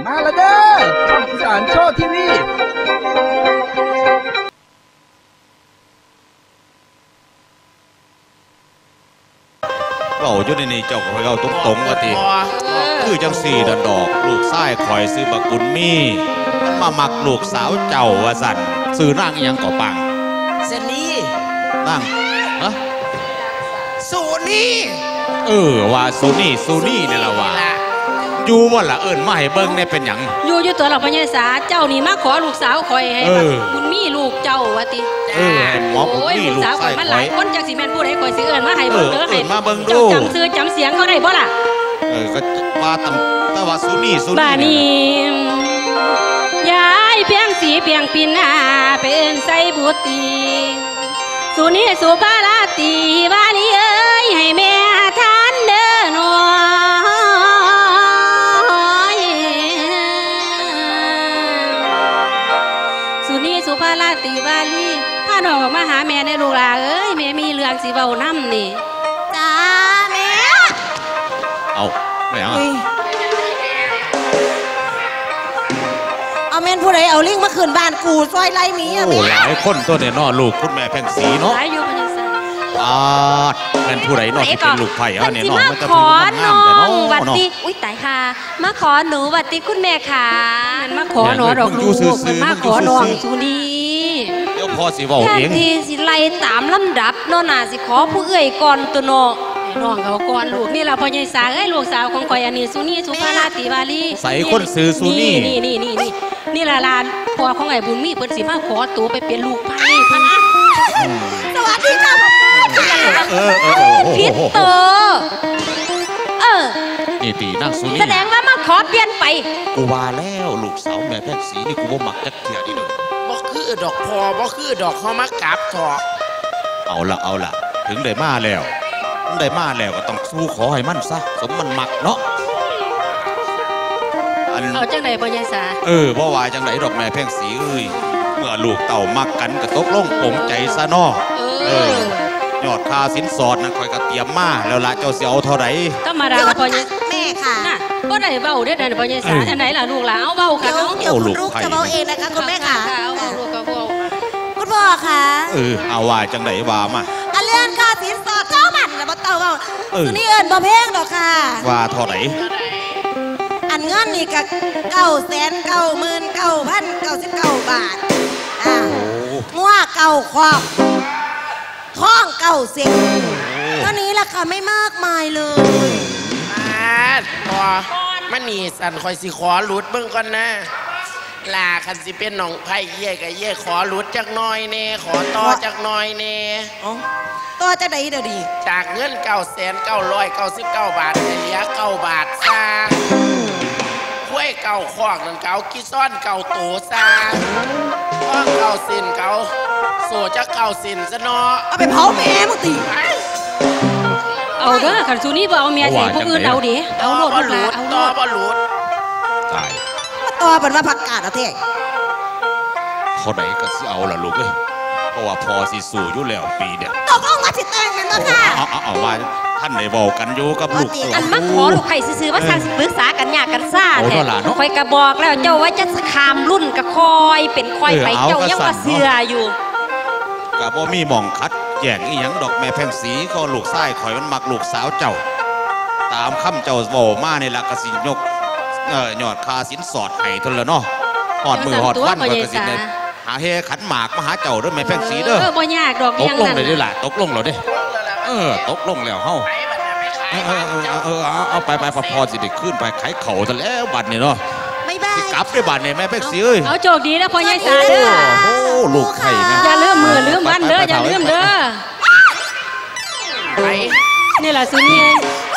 มาแล้วเด้อช่องอีสานโชว์ทีวีเว้าอยู่ในนี้เจ้าก็เว้าตรงๆว่าติคือจังสี่ดันดอกลูกชายคอยซื้อบักบุญมีมามักลูกสาวเจ้าว่าสั่นซื้อนางอีหยังก็ปังเซนี่นางฮะสูนี่ว่าสูนี่นี่ล่ะว่าอยู่บ่ล่ะเอิ้นมาให้เบิ่งได้เป็นหยังอยู่ตัวหลักพญาสาเจ้านี่มาขอลูกสาวคอยให้บุญมีลูกเจ้าว่าติให้หมอบุญมีลูกชายมันหลายคนจักสิแม่นผู้ใดคอยสิเอิ้นมาให้เบิ่งเด้อให้มาเบิ่งดูเจ้าจำชื่อจำเสียงเขาได้บ่ล่ะก็ว่าแต่ว่าสูนี่บ้านนี้ยายเพียงสีเพียงปินหาเป็นไสบุตรีสุนี่สุภาราตรีบ้านนี้เอ้ยให้แม่ทานเด้อหนอสุภาราตรีวาลีพาน้องออกมาหาแม่ในลูกหลาเอ้ยแม่มีเรื่องสิเว้านำนี่จ้าแม่เอาไม่เอาเอาแม่นผู้ใดเอาลิงมาคืนบ้านกูซอยไล่มีอะแม่หลายคนตัวเนี่ยน้อลูกคุณแม่แพงสีเนาะหลายอยู่พญาสันแม่นผู้ใดน้อที่เป็นลูกไผ่เนี่ยน้อมันจะขอน้องวัดติอุ้ยตายค่ะมาขอหนูวัดติคุณแม่ค่ะมันมาขอหนูดอกลูกมันมาขอน้องสุนีเดี๋ยวพ่อสิเว้าเองที่สิไล่ตามลำดับเนาะน่ะสิขอผู้เอื้อยก่อนตัวเนาะน้องเขาก่อนลูกนี่ล่ะพ่อใหญ่สาเอ้ยลูกสาวของข่อยอันนี้สุนีสุภาราตรีวาลีใส่คนซื้อสุนีนี่ล่ะลานพ่อของไอ้บุญมีเพิ่นสิมาขอตัวไปเป็นลูกไผ่พะนะสวัสดีค่ะผิดตัวนี่ตีนั่งสุนีแสดงว่ามาขอเปลี่ยนไปกูว่าแล้วลูกสาวแม่แพงสีนี่กูบ่มักจักเที่ยนี่เด้อบ่คือดอกพอบ่คือดอกเฮามากราบถอเอาล่ะถึงได้มาแล้วก็ต้องสู้ขอให้มันซะสมมันมักเนาะเอาจังไหนพ่อใหญ่สาบ่ว่าจังไหนดอกแม่แพงสีเอ้ยเมื่อลูกเต่ามักกันก็ตกลงปลงใจซะเนาะยอดค่าสินสอดนั่นคอยก็เตรียมมาแล้วล่ะเจ้าสิเอาเท่าไหร่ธรรมดาพ่อใหญ่แม่ค่ะน่ะบ่ได้เว้าเด้อพ่อใหญ่สาอันไหนล่ะลูกหลานเอาเว้าค่ะเดี๋ยวคุณลูกจะเว้าเองนะคะคุณแม่ค่ะเอาลูกก็เว้าคุณพ่อค่ะเอาว่าจังไหนว่ามาอันเรื่องค่าสินสอดเจ้ามันน่ะบ่เต่าเว้านี่เอิ้นบ่แพงดอกค่ะว่าเท่าไหร่อันเงินนี่ก็999,099 บาทงัวเก่าครอบท้องเก่าเสียงตอนนี้ราคาไม่มากมายเลยพอมันนี่สันคอยสิขอหลุดเบิ่งก่อนนะลาคันสิเป็นน้องไผ่เย่กับเย่ขอหลุดจักน้อยเน่ขอต่อจักน้อยเน่ต่อจะได้เดี๋ยวดีจากเงิน9,999 บาทเหลือ9 บาทซาห้วยเก่าคอกนั่นเก่ากิซ้อนเก่าโตซาข้องเก่าสินเก่าโซจะเก่าสินซะเนาะเอาไปเผาแม่มึงตีเอาเด้อขันสุนี่บ่เอาเมียใส่พวกอื่นเอาดิเอาโลดบ่หลุดต่อบ่หลุดตายมาต่อเป็นว่าผักกาดเอาเท่เท่าไหร่ก็สิเอาล่ะลูกเอ้ยเพราะว่าพอสิสู่อยู่แล้วปีเดียวตกลงว่าสิแต่งกันบ่ค่ะเอาว่าท่านได้บอกกันอยู่กับลูกอันมาขอลูกไข่ซื้อว่าทางปรึกษากันยากกันซ่าแท้คอยกระบอกแล้วเจ้าว่าจะขามรุ่นกระคอยเป็นคอยไปเจ้ายังว่าเสืออยู่กับบ่มีหม่องคัดแย่งอีหยังดอกแม่แพงสีก็ลูกชายข่อยมันมักลูกสาวเจ้าตามคำเจ้าเว้ามานี่ล่ะก็สิยกยอดค่าสินสอดให้เท่านั้นเนาะฮอดมือฮอดวันก็สิได้หาเฮขันหมากมาหาเจ้าเด้อแม่แพงสีเด้อบ่ยากดอกยังนั่นตกลงเลยล่ะตกลงแล้วเด้ตกลงแล้วเฮาเอาไปพอสิได้ขึ้นไปไขเข่าซะแล้วบัดนี้เนาะไม่บ้ากลับได้บัดนี่แม่แพงสีเอ้ยเอาโชคดีนะพ่อใหญ่สาเด้อโอ้ลูกไข่แม่อย่าลืมมือลืมวันเด้ออย่าลืมเด้อไปนี่ล่ะสุนี่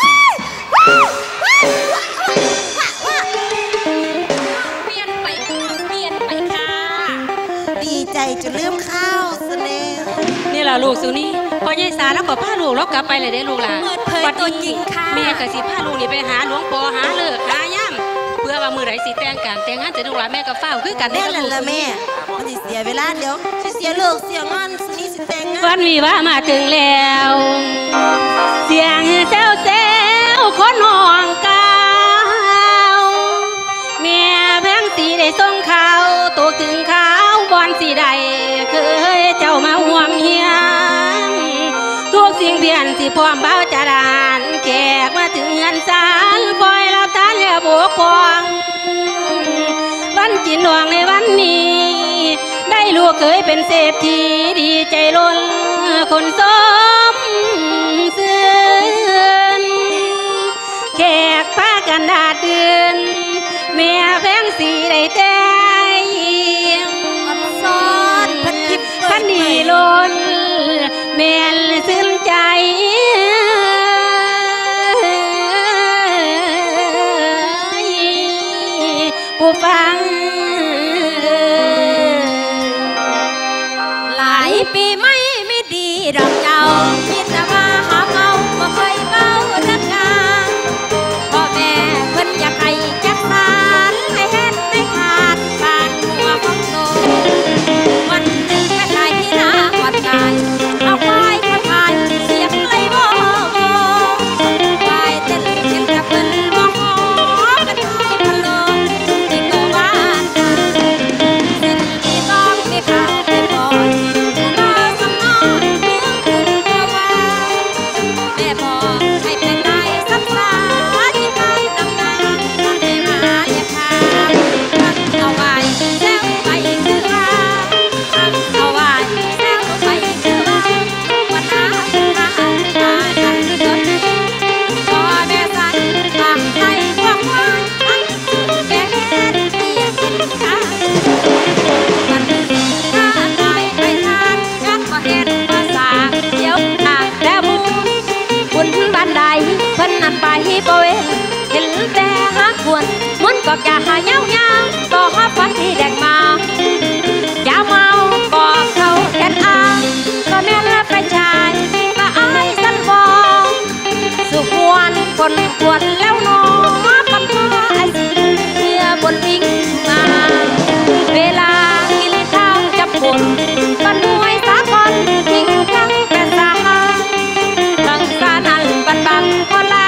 เปลี่ยนไปค่ะดีใจจนลืมข้าวซะแล้วนี่ล่ะลูกสุนี่พ่อใหญ่สาแล้วก็พาลูกเรากลับไปเลยได้ลูกหลานวัดตัวจริงค่ะแม่ก็สิพาลูกนี่ไปหาหลวงพ่อหาเลิกหาย่ำเพื่อว่ามือไหนสิแต่งกันแต่งงานจะลูกหลานแม่ก็เฝ้าคือกันได้แล้วล่ะแม่มันสิเสียเวลาเดี๋ยวสิเสียเลิกเสียงานสุนี่สิแต่งงานวันวิวามาถึงแล้วเสียงแซวคนห้องเก่าแม่ได้ส่งข่าวตกถึงข่าวบอนสีใดเคยเจ้ามาห่วมเฮียงทุกสิ่งเพียนที่พร้อมเบาจารานแขกมาถึงเงินศาลคอยรับทานและบวกพวงวันจินดวงในวันนี้ได้ลูกเคยเป็นเศรษฐีดีใจล้นคนสมซื่นแขกพากันดาดเดือนแม่แพงสีได้แต่อับซ้อนพันทิพย์พันดีล้นแม่นซึ้งใจผู้ฟังหลายปีไม่ดีดอกเจ้าคิดแต่ว่าหาเอาบ่เคยเบานักการพ่อแม่เพิ่นอยากให้จักสารให้เฮ็ดให้ขาดบ้านหัวของโตวันหนึ่งแม่ขายที่นาวัดกายเอาควายมาขายเสียบเลยบ่ควายเต้นเห็นกับเพิ่นบ่ฮอกันให้พันโลที่ก็ว่าสิ่งที่ต้องมีค่าเป็นบ่ไปโปเวเห็นแต่หาควรมุนก็จะหาเย้าต่อหาฟันที่แดงมาอย่าเมาก็เขาแก่นอาก็แม่ละไปชายก็อายสันบองสุขวนคนควรแล้วน้องปันมาเสียบนวิ่งมาเวลากินข้าวจับคนก็นวยสากลทิ้งทั้งแต่สาบังกานันบันบังคนละ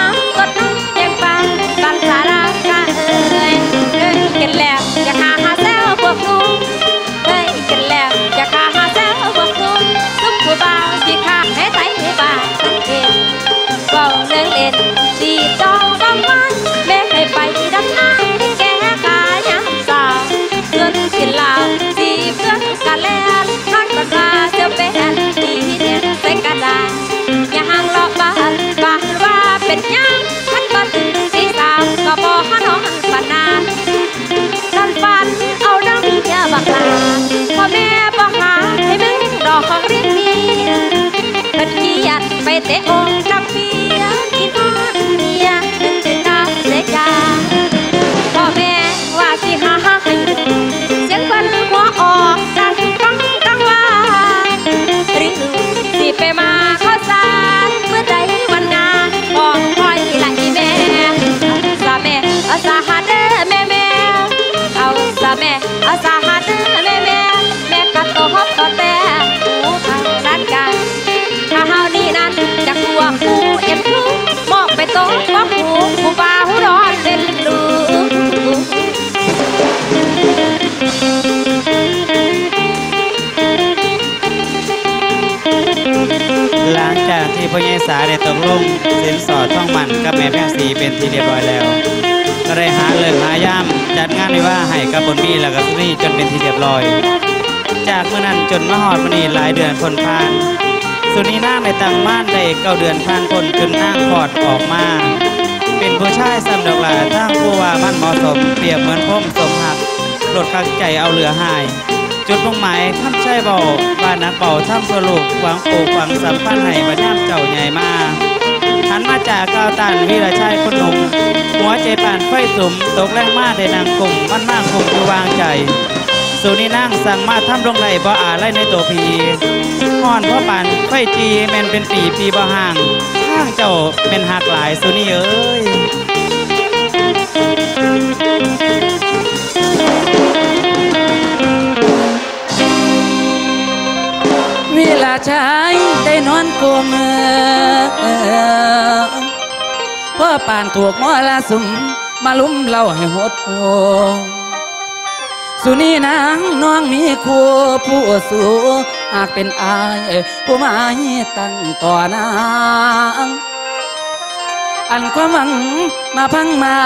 กินแล้วอยากหาแซวพวกนู้นเฮ้ยกินแล้วอยากหาแซวพวกนู้นซุปผู้บ่าวที่ข้าให้ไตให้บ้าสังเกตก็เล่นเล่นตีจองบ้างมันแม่ให้ไปดังน้ำที่แก่กายามสาวเพื่อนกินเหล้าตีเพื่อนกันแล้วนักประสาเจ้าเป็นตีเด่นใส่กระดาษอย่าห่างหลอกบ้านว่าเป็นยังขันบันสีสามก็บอกให้น้องปนานฝันเอาดังเมียบักลาพ่อแม่บอกหาให้มึงดอกของเรียนมีเพิ่นขี้ยัดไปเตะอกน้ำเปียกินทอดเมียนึกถึงน้ำเสียจาพ่อแม่ว่าสิหาให้เสียงเพิ่นหัวออกดังกังว่าหรือสิไปมาข้าวสารเมื่อใดวันงานบอกคอยไหลแม่สาแม่สาหาเด้อแม่สาแม่สาหัสแม่กัดตัวฮอบตัวแต่หูเขาด้านกันถ้าเฮานี่นั้นจะกลัวคู่เอ็มคู่มอกไปโต๊ะว่าผู้บ่าวร้อนเล่นลูหลังจากที่พ่อใหญ่สาได้ตกลงสินสอดท่องมันกับแม่แพงศรีเป็นที่เรียบร้อยแล้วก็ได้หาเลิกหายามจัดงานวิวาให้กับบนมีแล้วก็สุนีจนเป็นที่เรียบร้อยจากเมื่อนั้นจนมาฮอดมื้อนี้หลายเดือนพ้นผ่านสุนีนางในตั้งม่านได้9 เดือนผ่านพ้นจนนางคลอดออกมาเป็นผู้ชายสำดอกหลาทางผู้ว่ามันเหมาะสมเปรียบเหมือนพรมสมหักหลดคักใจเอาเหลือหายจุดมุ่งหมายคำใช้เบาบ้านนักเบาทำสรุปหวังปลูกฝังสัมพันธ์ให้บรรยามเจ้าใหญ่มาหันมาจากก้าวตันวีรชัยคนหนุ่มหัวใจป่านไฟสุ่มตกแรงมาได้นางกลุ่มมันมากคงคือวางใจสุนีนั่งสั่งมาทำลงไรบ่อาไรในตัวพีห่อนพ่อป่านไฟจีแมนเป็นปีบ่ห่างข้างเจ้าเป็นหักหลายสุนีเอ้ยวิลาชายได้นอนกลมพ่อป่านถูกมอลาสุมมาลุ้มเล่าให้หดโหสุนีนางน้องมีคู่ผู้สู่หากเป็นอายผู้หมายตั้งต่อนางอันความหวังมาพังมา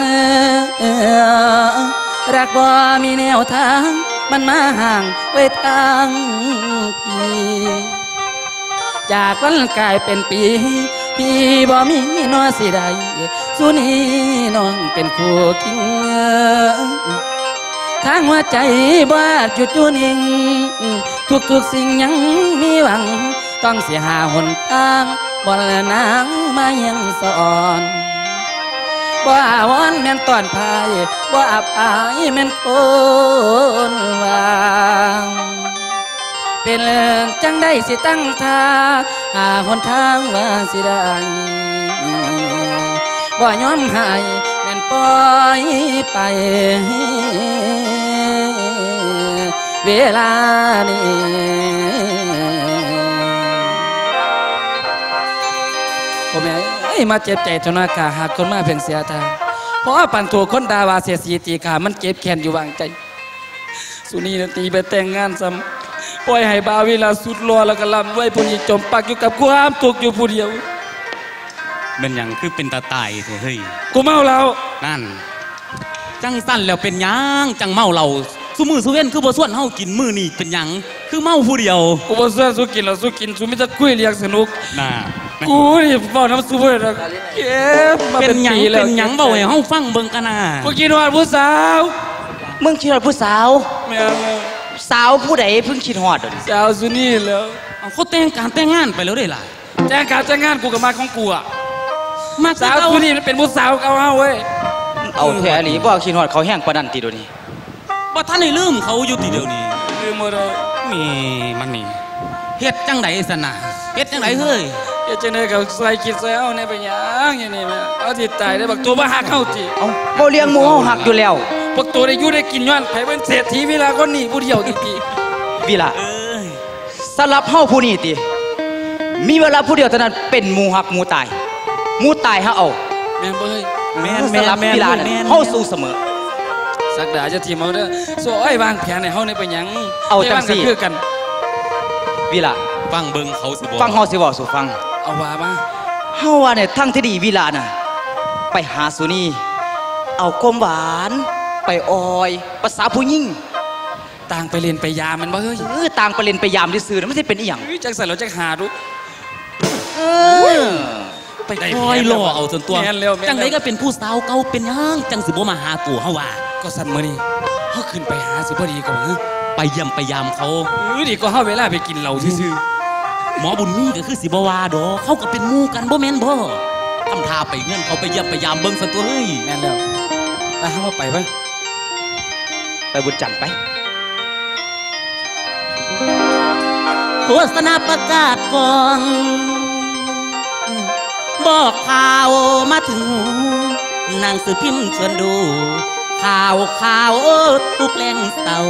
รักบ่มีแนวทางมันมาห่างไว้ทางพี่จากวันกลายเป็นปีพี่บ่มีน้อสิใดสุนีน้องเป็นคู่คิงทางหัวใจบ้าจุดอยู่นิ่งทุกสิ่งยังมีหวังต้องเสียหาหนทางบ่ละนางมายังสอนบ่อาวอนแม่นตอนพายบ่อับอายแม่นคนวางเป็นเรื่องจังได้สิตั้งท่าหาหนทางว่าสิได้บ่ยอมให้แม่นปล่อยไปเวลานี้ผมมาเจ็บใจจนอากาหากคนมาเพียงเสียทางเพราะปันตัวคนดาวาเสียสีตีขามันเจ็บแค้นอยู่วางใจสุนีตีไปแต่งงานซ้ำปล่อยให้บาวิลาสุดรอแล้วก็ลำไว้ผู้นี้จมปักอยู่กับความทุกข์อยู่ผู้เดียวเป็นอย่างคือเป็นตาตายเฮ้ยกูเมาแล้วนั่นจังสั้นแล้วเป็นยังจังเมาเราสุมือสุเว้นคือบ่ส่วนเฮากินมื้อนี่เป็นยังคือเมาผู้เดียวกูบ่ส่วนสุกินแล้วสุกินสุมิจะคุยเรียกสนุกน่ะกูนี่บ่น้ำสุเว้นแล้วเก็บมาเป็นหยังเป็นหยังเว้าให้เฮาฟังเบิ่งกันน่ะกูกินฮอดผู้สาวมึงคิดฮอดผู้สาวแม่นสาวผู้ใดเพิ่งคิดฮอดสาวสุนีแล้วเอาเขาแต่งการแต่งงานไปแล้วได้ล่ะแต่งการแต่งงานกูก็มาของกูอ่ะมาสาวสุนีมันเป็นผู้สาวเอาเว้ยเอาแท้อีหลีบ่คิดฮอดเขาแห้งปานนั้นติเดี๋ยวนี้บ่ทันได้ลืมเขาอยู่ติเดี๋ยวนี้ลืมบ่ได้มีมันนี่เฮ็ดจังได๋ซั่นน่ะเฮ็ดจังได๋เฮ้ยเฮ็ดจังได๋ก็ใส่คิดใส่เอาในไปหยังอย่างนี้แม่เอาสิตายได้บักตัวบ่ฮักเฮาติเอ้าบ่เลี้ยงหมูเฮาฮักอยู่แล้วบักตัวได้อยู่ได้กินย้อนไผเป็นเศรษฐีเวลาคนนี้ผู้เดียวติวิล่ะสำหรับเฮาผู้นี้ติมีเวลาผู้เดียวเท่านั้นเป็นหมู่ฮักหมู่ตายหมู่ตายเฮาเอาแม่นบ่เฮ้ยแม่นสำหรับวิล่ะเฮาสู้เสมอสักดาจะทีมเอาเด้อโซ่อ้อยวางแผนให้เฮาในไปหยังเอาจังซี่คือกันวิล่ะฟังเบิ่งเขาสิบ่ฟังเฮาสิเว้าสู่ฟังเอาว่ามาเฮาว่าเนี่ยทั้งที่ดีวิล่ะน่ะไปหาสุนีเอาความหวานไปออยภาษาผู้หญิงต่างไปเรียนไปยามมันบ่เฮ้ยต่างไปเรียนไปยามซื่อๆนะไม่ใช่เป็นอีหยังจังใส่แล้วจังหาดูไปคอยรอเอาจนตัวจังไดก็เป็นผู้สาวเก่าเป็นยังจังสิบ่มาหาตัวเฮาว่าก็สั่นมื้อนี้เฮาขึ้นไปหาสิบ่ดีกว่าไปเยี่ยมไปยามเขาดีก็เฮาเวลาไปกินเหล้าซื่อหมอบุญมีก็คือสิบ่ว่าดอกเขาก็เป็นหมู่กันบ่แม่นบ่ทำท่าไปเงื่อนเขาไปเยี่ยมไปยามเบิ่งซั่นตัวเฮ้ยแม่นแล้วเฮาไปบ่ไปบุญจันทร์ไปโฆษณาประกาศกองบอกข่าวมาถึงหนังสือพิมพ์ชวนดูข่าวทุกแรงเศร้า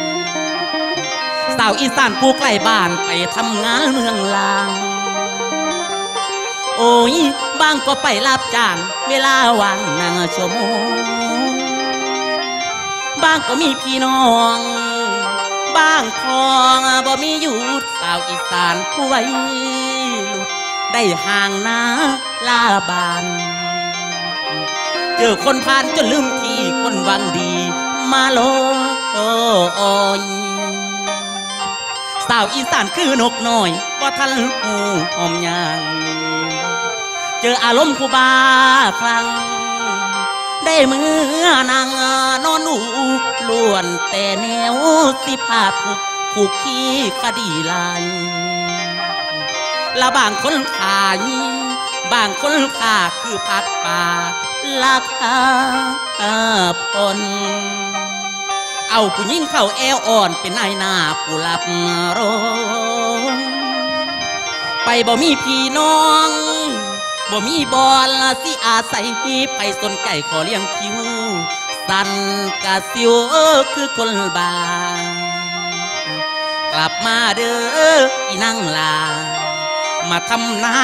สาวอีสานผู้ใกล้บ้านไปทำงานเมืองลางโอ้ยบางก็ไปรับจ้างเวลาว่างนั่งชั่วโมงบางก็มีพี่น้องบางทองบ่มีอยู่สาวอีสานผู้ไว้ลุกได้ห่างนาลาบานเจอคนผ่านจนลืมที่คนหวังดีมาโลอยสาวอีสานคือนกน้อยบ่ทันหูหอมยางเจออารมณ์ผู้บ้าคลั่งได้มือนางนอนอูล้วนแต่แนวสิพาถูกขี้คดีลายและบางคนขายบางคนขาคือผักป่าราคาพนเอาผู้หญิงเข้าแอวอ่อนเป็นนายหน้าผู้หลับรองไปบ่มีพี่น้องบ่มีบอลสิอาศัยไปสนไก่ขอเลี้ยงคิวสันกะสิวคือคนบากลับมาเด้ออีนางลามาทำนา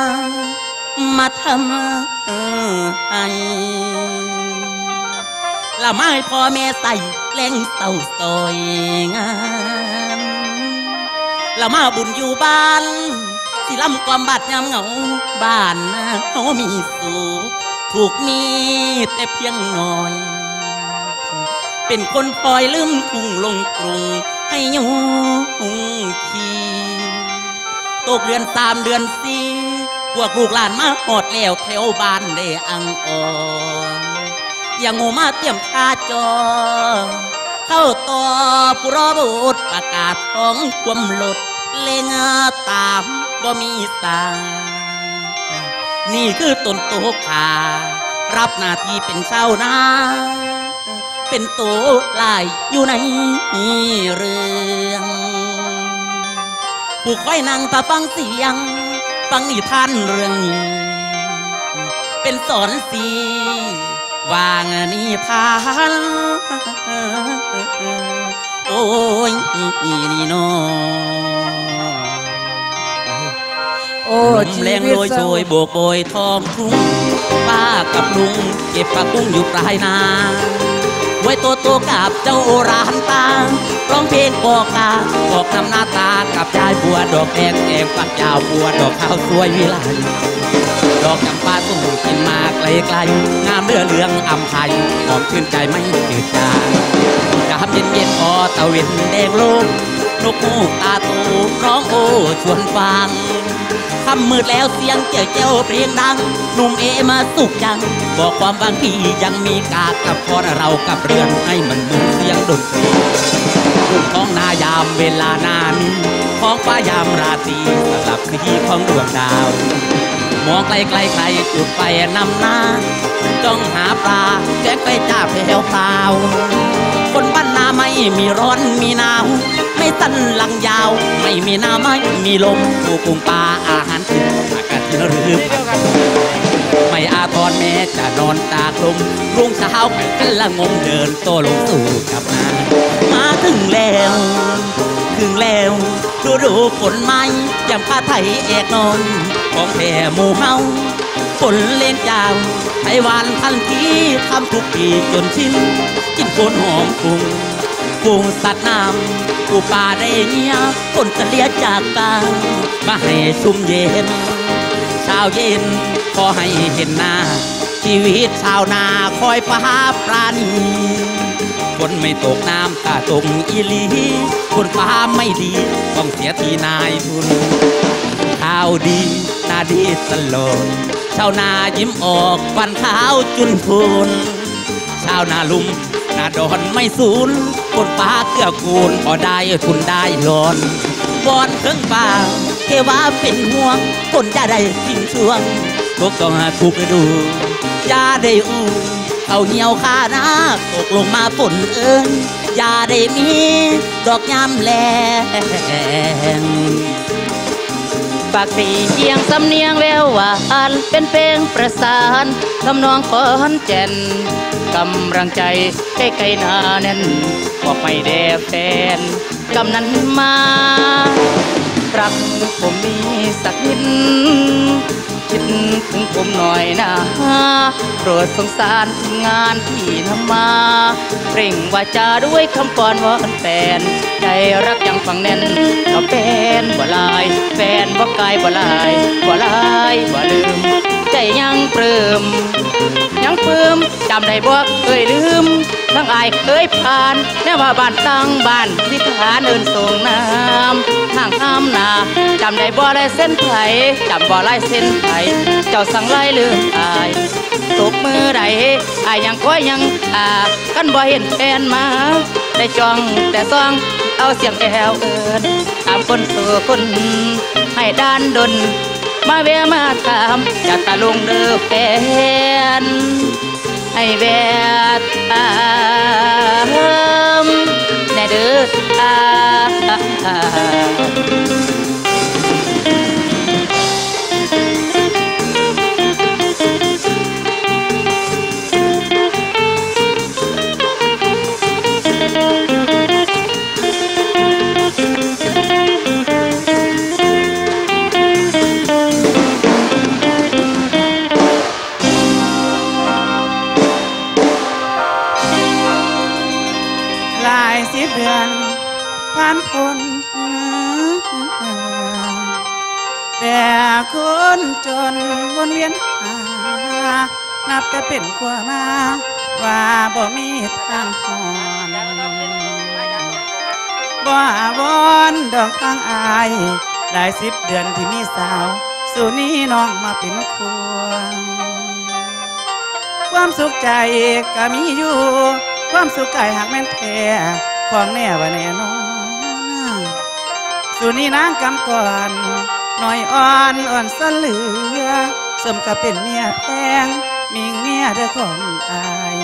มาทำให้ละไม้พ่อแม่ใส่แรงเต่าซอยงานละมาบุญอยู่บ้านสิลำความบาดยามเหงาบ้านเขามีสุขถูกมีแต่เพียงน้อยเป็นคนปล่อยลืมทุ่งลงกรุงให้ยุงขี่ตกเดือน3 เดือน4พวกลูกหลานมาหอดแล้วแถวบ้านได้อังออนอย่างงูมาเตรียมท่าจอเข้าต่อผู้รอบุตรประกาศของความหลดเลงตามบ่มีสานี่คือต้นโตขารับหน้าที่เป็นชาวนาเป็นโตลายอยู่ในเรืองผู้ค่อยนั่งตาฟังเสียงฟังนิทานเรื่องนี้เป็นสอนสีวางนิทานโอ้ยนี่น้องโอ้แรงโรยโชยโบกโบยทองทุ่งป้ากับลุงเก็บผักบุ้งอยู่ปลายนาไว้โตกับเจ้าโอรานตาร้องเพลงบอกกาบอกนำหน้าตากับยายบัวดอกแดงแก้มปักยาวบัวดอกข้าวสวยวิไลดอกจำปาสู่กินมาไกลๆงามเรือเรืองอำไพหอมชื่นใจไม่จืดจางยามเย็นๆพอตะเวนแดงโลกนกฮูกตาโตร้องโอ้ชวนฟังค่ำมืดแล้วเสียงเจ้าเพลงดังหนุ่มเอมาสุขจังบอกความบางพี่ยังมีกากับพอเรากับเรือนให้มันเหมือนเสียงดนตรีรุ่งท้องนายามเวลานานท้องฟ้ายามราตรีสลับสีของดวงดาวมองไกลๆจุดไฟนำหน้าจ้องหาปลาแจกไปจ้าแผ่วพราวคนบ้านนาไม่มีร้อนมีหนาวไม่สั้นหลังยาวไม่มีหน้าไม่มีลมผู้กุงปลาอาหารถึงอากาศหรือไม่อาทรแม้จะนอนตากลมรุ่งเช้ากันละงมเดินโตลงสู่กับมาถึงแล้วดูฝนไม้ยังผ้าไทยเอกนอนของแผ่หมู่เฮาฝนเล่นจาวไต้หวันทันทีทำทุกปีจนชินกินฝนหอมกุ้งสัตว์น้ำปูปลาได้เงี้ยฝนจะเลียจากตามาให้ชุ่มเย็นเช้าเย็นขอให้เห็นหน้าชีวิตชาวนาคอยปลาปราณีฝนไม่ตกน้ำตาตกอีลีคนฟ้าไม่ดีต้องเสียทีนายทุนข้าวดีนาดีตลอดชาวนายิ้มออกฟันขาวจุนพูนชาวนาลุ่มนาดอนไม่สูญคนฟ้าเกื้อกูลพอได้ทุนได้หลอนบอนเครื่องป่าเทว่าเป็นห่วงคนจะได้สิ้นช่วงพวกต้องถูกดูอย่าได้อู้เขาเหี่ยวขาหน้าตกลงมาฝนอย่าได้มีดอกยามแลงปากสีเอียงสำเนียงแววหวานเป็นเพลงประสานทำนองขอนแก่นกำลังใจใกล้ๆหน้าแน่นบอกไม่แดบแฟนกำนั้นมารักผมมีสักนิดคิดถึงผมหน่อยนะโปรดสงสารทีมงานที่นำมาเร่งวาจาด้วยคำก่อนวอนแฟนใจรักยังฝังแน่นกับแฟนบ่ลายแฟนบ่กายบ่ลายบ่ลายบ่ลืมใจยังปลื้มยังปลื้มจำได้บ่เคยลืมทั้งอายเคยผ่านแม้ว่าบ้านตั้งบ้านที่ทหารเดินส่งน้ำทางห้ามนาจำได้บ่ลายเส้นไผจำบ่ลายเส้นไผเจ้าสั่งไล่ลืมอายตกมือใดอายยังคอยยังกันบ่เห็นแฟนมาได้จ้องแต่ซ่องเอาเสียงแอวเอิญตามคนสู่คนให้ด้านดนมาแวะมาถามจะตาลงเด้อแฟนให้แวะถามแน่เด้ 10 เดือนผ่านพ้นแต่คนจนวนเวียนหานับแต่เป็นกว่ามาว่าบ่มีทางหอนบ่วอนดอกทางอายได้10 เดือนที่มีสาวสู่นี้น้องมาเป็นควงความสุขใจก็มีอยู่ความสุขกายหากแม่นแท้ของแน่ว่าแน่นอนสู่นี้นางกำก่อนหน่อยอ่อนสะเหลือสมกับเป็นเมียแพงมิงเมียเด้อของอาย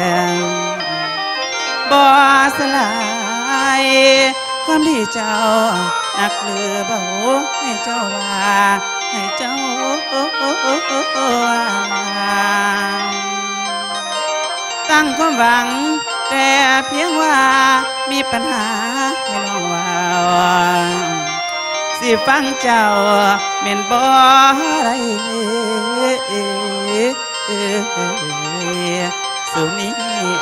บ่สลายความดีเจ้านักลือเบาให้เจ้าว่าให้เจ้าตั้งความหวังแต่เพียงว่ามีปัญหาให้น้องว่าสิฟังเจ้าเม่นบ่ได้สุนี้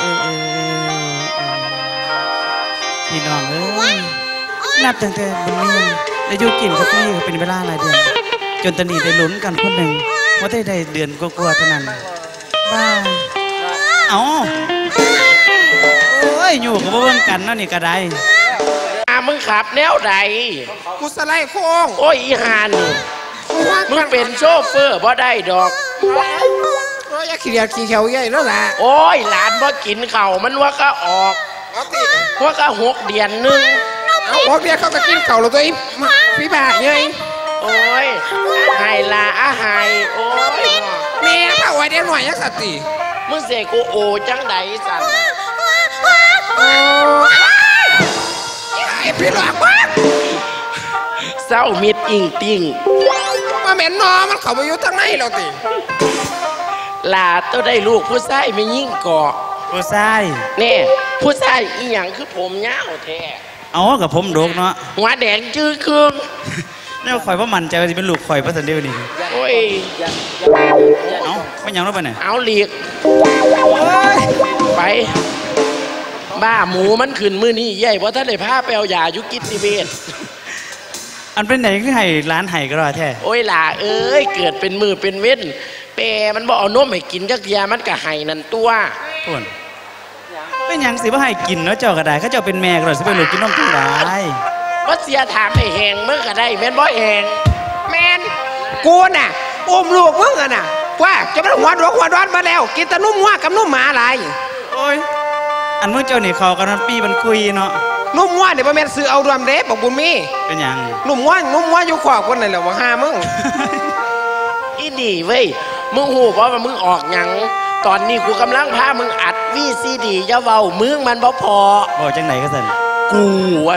พี่น้องเอ้ยนับตั้งแต่บุญมีได้อยู่กินกับพี่เป็นเวลาหลายเดือนจนตอนนี้ได้ลุ้นกันคนหนึ่งว่าได้เดือนกว่าๆเท่านั้นบ้าเอาโอ้ยอยู่กับเบิ่งกันเนาะนี่ก็ได้มึงขับแนวใดกูสไลด์โค้งโอ้ยอีหานี่มึงเป็นโชเฟอร์บ่ได้ดอกอยากขี้เดียดขี้เขียวใหญ่แล้วล่ะโอ้ยหลานบ่กินเข่ามันว่าก็ออกว่าก็6 เดือนนึง 6 เดือนเขาก็กินเข่าแล้วตัวอีพี่บ้าไงโอ้ยไฮลาอาไฮโอ้ยแม่ถ้าไว้ได้หน่อยยักษ์สติมึงเสกกูโอจังไดสันไอ้พี่หลอกบ้าเศร้ามิดอิงติงมาเหม็นนอมันเข้าไปอยู่ทั้งในเราติลาต้องได้ลูกผู้ชายไม่ยิ่งเกาะผู้ชายนี่ผู้ชายอีหยังคือผมยาวแท้เอากับผมโดกเนาะหัวแดงจื้อครึ่งนี่ข่อยว่ามันใจว่าจะเป็นลูกข่อยพระสันเดียวนี่โอ้ยเอาไม่ยังแล้วไปไหนเอาหลีกไปบ้าหมูมันขึ้นมือนี่ใหญ่เพราะท่านเลยพาไปเอายายุกิติเวชอันเป็นไหนคือไห่ร้านไห่ก็รอแท้โอ้ยล่ะเอ้ยเกิดเป็นมือเป็นเว้นเปมันบอกเอานมให้กินจักยามันก็ไห่นั่นตัวส่วนเป็นยังสิว่าไห่กินเนาะเจ้าก็ได้เขาเจ้าเป็นแม่ก็รอสิไปหลุดกินนมกินได้ว่าเสียถามให้แหงเมื่อก็ได้แม่นบ่แหงแม่นกูน่ะอุ้มลูกมึงน่ะว่าจะเป็นหัวร้อนมาแล้วกินแต่นุ่มหัวกับนุ่มหมาอะไรโอ้ยอันเมื่อเจ้านี่เขากันปีมันคุยเนาะนุ่มว่าเดี๋ยวพ่อแม่ซื้อเอาดวมเด็บบอกบุญมีเป็นยังนุ่มว่าอยู่ขวาคนไหนแหละว่าห้ามึงอีนี่เว้ยมึงหูเพราะว่ามึงออกหยังตอนนี้กูกำลังพามึงอัดVCDอย่าเว้ามึงมันบ่พอบอกจังไหนก็สั่นกูวะ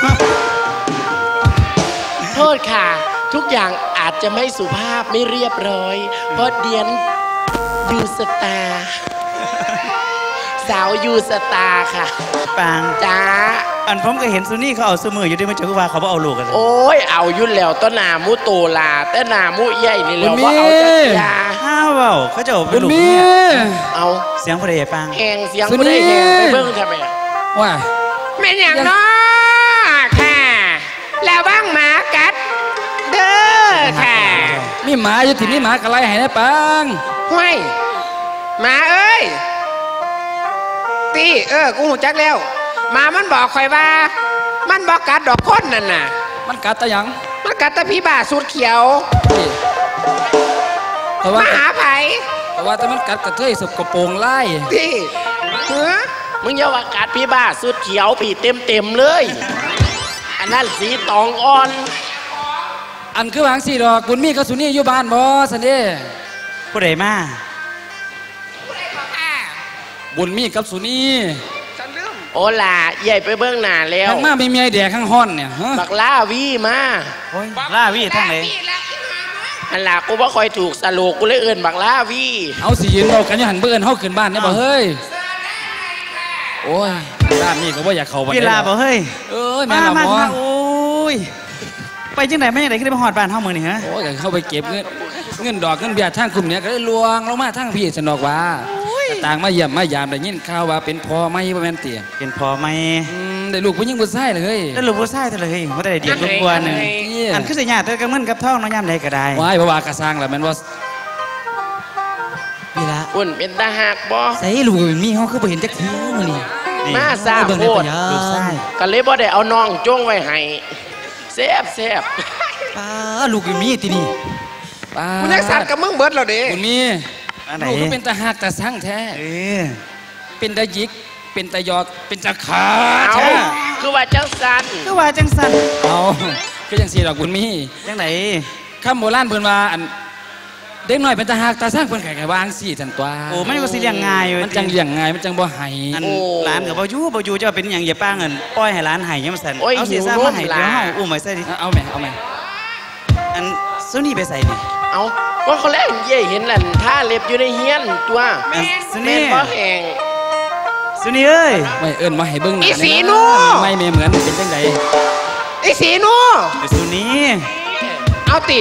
โทษค่ะทุกอย่างอาจจะไม่สุภาพไม่เรียบร้อยเพราะเดียนยูสตาสาวยูสตาค่ะปางจ้าอันผมก็เห็นซุนี่เขาเอาสมืออยู่ด้วยมันจะว่าเขาเอาลูกกันโอ้ยเอายุ่นแล้วต้นนามูโตลาแต่นามูใหญ่นี่แล้วว่าเอาจักยาห้าวเขาจะเอาเป็นลูกเอาเสียงผู้ใดปังแหงเสียงผู้ใดแหงไปเบิ่งทำไมว่าแม่อย่างน้อค่ะแล้วบ้างหมากัดเด้อค่ะมีหมาอยู่ที่นี่หมากระไรให้ได้ปังห้วยหมาเอ้ยตีกูหูจักแล้วหมามันบอกคอยว่ามันบอกกัดดอกพ้นนั่นน่ะมันกัดตะยังมันกัดตะพี่บ่าสูดเขียวมาหาไผ่แต่ว่าแต่มันกัดกระเทยสุกกระโปรงไล่ตีมึงอย่าว่ากัดพี่บ้าสูดเขียวผีเต็มเลยอันนั้นสีตองอ่อนอันคือวางสีดอกบุญมีกับสุนี่อยู่บ้านบ่สันเด้ผู้ใดมาบุญมีกับสุนี่โอล่ะใหญ่ไปเบื้องหน้าแล้วทั้งมามีเมียแดกข้างห้อนเนี่ยบักล่าวีมาล่าวีทั้งไหนอันล่ะกูว่าคอยถูกสโลกกูเลยเอิญบักล่าวีเอาสิยืนเรากันยังหันเบื้องเฮาขึ้นบ้านเนี่ยบ่เฮ้ยโอ้ยล่ามีก็ว่าอยากเข้าบ้านเวลาบ่เฮ้ยแม่ละหมอโอ้ยไปจังไหนไม่ยังไงขึ้นไปหอดบ้านเฮามือนี่ฮะโอ้ยเข้าไปเก็บเงินดอกเงินเบี้ยทางกลุ่มเนี้ยก็เลยลวงลงมาทางพี่สนอกว่าต่างมาเยี่ยมมายามได้ยินข่าวว่าเป็นพ่อไม่บ่แม่นเตี่ยเป็นพอไหมได้ลูกผู้หญิงผู้ชายเลยแล้วลูกผู้ชายเท่าเลยบ่ได้เดียดลูกกวนนึงอันคือสิญาติกับเงินกับทองเนาะยามใดก็ได้ว้ายบ่ว่ากระสร้างล่ะแม่นว่านี่ล่ะอุ่นเป็นตาหักบ่ใส่ลูกมีเฮาคือบ่เห็นจักทีมื้อนี้มาซาเบิ่งโคได้ตรปะยาลูกชายก็เลยบ่ได้เอาน้องจ้วงไว้ให้แซ่บป้าลูกมีตินี่ป้ากูยังสัตว์กับมึงเบิดแล้วเด้คุณมีอันไหนลูกก็เป็นตาหักตาสั่งแท้เออเป็นตาหยิกเป็นตาหยอกเป็นตาขาเอาแท้คือว่าจังสันคือว่าจังซั่นเอาคือจังซี่ดอกคุณมีจังไดคำโบราณเพิ่นว่าอันเด็กน้อยเป็นตาหักตาสั่งเพิ่นก็วางซี่ซั่นตัวโอ้มันก็สิเลี้ยงง่ายอยู่มันจังเลี้ยงง่ายมันจังบ่ให้อันหลานก็บ่อยู่จะเป็นหยังอย่าป้าเงินปล่อยให้หลานให้ยังซั่นเอาสิซ่ามาให้เดี๋ยวเฮาอุ้มไว้ใส่ดิเอาแม่เอาแม่อันซุนี่ไปใส่ดิเอาว่าเขาแรกเย่เห็นนั่นท่าเล็บอยู่ในเฮียนตัวอันซุแม่นี่นบ่แหงซุนี่เอ้ยไม่เอิ้นมาให้เบิ่งหน้าอีสีแหนูไม่แม่เหมือนเป็นจังไดไอ้สีหนูไอ้ซุนี่เอาติ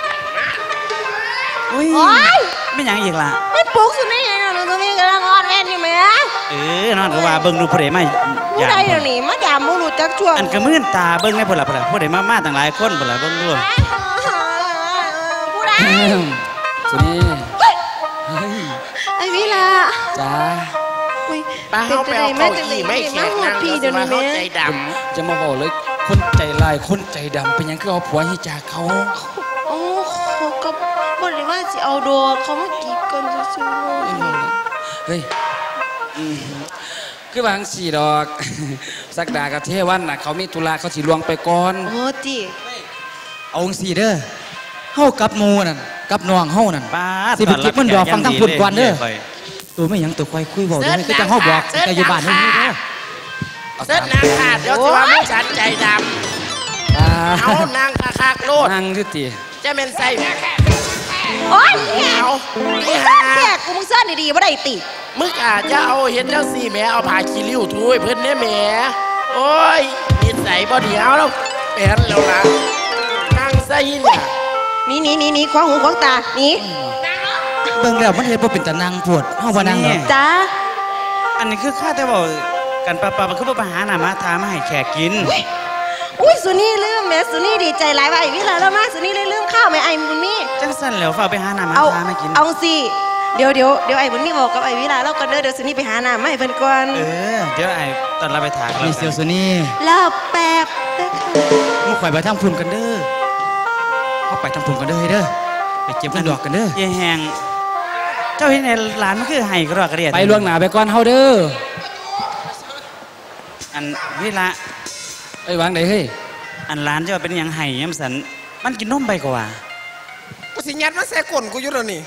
อุ้ยไม่หยังอีกล่ะไม่ปลุกสุดนี่ยังหนูตัวนี้กำลังอ่อนแอนอยู่ไหมนอนก็ว่าเบิ่งดูผู้ใดมาผู้ใดเดี๋ยวนี้มาด่ามูรู้จักช่วงอันก็มื่นตาเบิ่งให้พุ่นล่ะผู้ใดมาตั้งหลายคนพุ่นล่ะเบิ่งดูผู้ใดสุนี่เฮ้ยไอ้วิลาจ้าป้าเฮาไปเอาเก้าอี้ไม่แข็งนั่งพี่เดี๋ยวนี้เข้าแม่ใจดจะมาบอกเลยคนใจลายคนใจดำเป็นหยังคือเอาผัวให้จากเขาโอ้เขาก็บ่ได้ว่าสิเอาดอกเขามากีบกันซื่อเฮ้ยอืมคือบางสี่ดอก สักดากับเทวันน่ะเขามีธุระเขาสิลวงไปก่อนๆโอ้ติเอาสี่เด้อเฮากับหมูนั่นกับน้องเฮานั่นป้าสิไปเก็บมันดอกฟังทั้งพุ่นก่อนเด้อ ตัวไม่หยังตัวควายคุยบอกเด้อคือจังเฮาบอกสิจะอยู่บ้านนี่เด้อำเส้นนางขาดเดี๋ยวสิว่ามึงฉันใจดอ่าำเอานางคักๆโลดนั่งอยู่ติจะเป็นไส้แม่แค่โอ้ยเอานี่ซ่ฮะอนแขกกูมึงซ่อนดีๆบ่ได้ติมึงอาจจะเอาเห็นเจ้าสี่แม่เอาผ้าขี้ริ้วถ้วยเพิ่นเนี่ยแม่โอ้ยนิสัยบ่เดียวแล้วแอนแล้วล่ะนางไส้เนี่ยนี่ขวางหูขวางตานี่เบิ่งแล้วมันเฮ็ดบ่เป็นตะนางปวดเฮาบ่นั่งดอกจ้าอันนี้คือข้าแต่บอกกันป้ามันคือบ่มาหาหน้ามาทามาให้แขกกินอุ้ยสุนี่ลืมแม่สุนี่ดีใจหลายว่าไอ้วิลาแล้วมาสุนี่เลยลืมข้าวแม่ไอ้บุญมีจังสั่นแล้วฝ้าไปหาหน้ามาเอาทามากินเอาสิเดี๋ยวไอ้บุญมีบอกกับไอ้วิลาแล้วกันเด้อเดี๋ยวสุนี่ไปหาน้ำมาให้เพิ่นก่อนเดี๋ยวไอ้ตอนเราไปถากนี่เสียวสุนี่รอบแป๊บเด้อค่ะมึงข่อยไปทางพุ่นกันเด้อเฮาไปทางพุ่นกันเด้อเฮ้ยเด้อไปเก็บเงินดอกกันเด้อเย่แหงเจ้าเห็นในร้านมันคือไห้กระดอกกระเดียดไปล่วงหน้าไปก่อนเฮาเด้ออันเวลาไอ้ยวางไหนเฮ้ยอันร้านเจ้าเป็นหยังไห้ยำสันมันกินนมไปกว่ากูสิยัดมาใส่ก้นกูอยู่แล้วนี่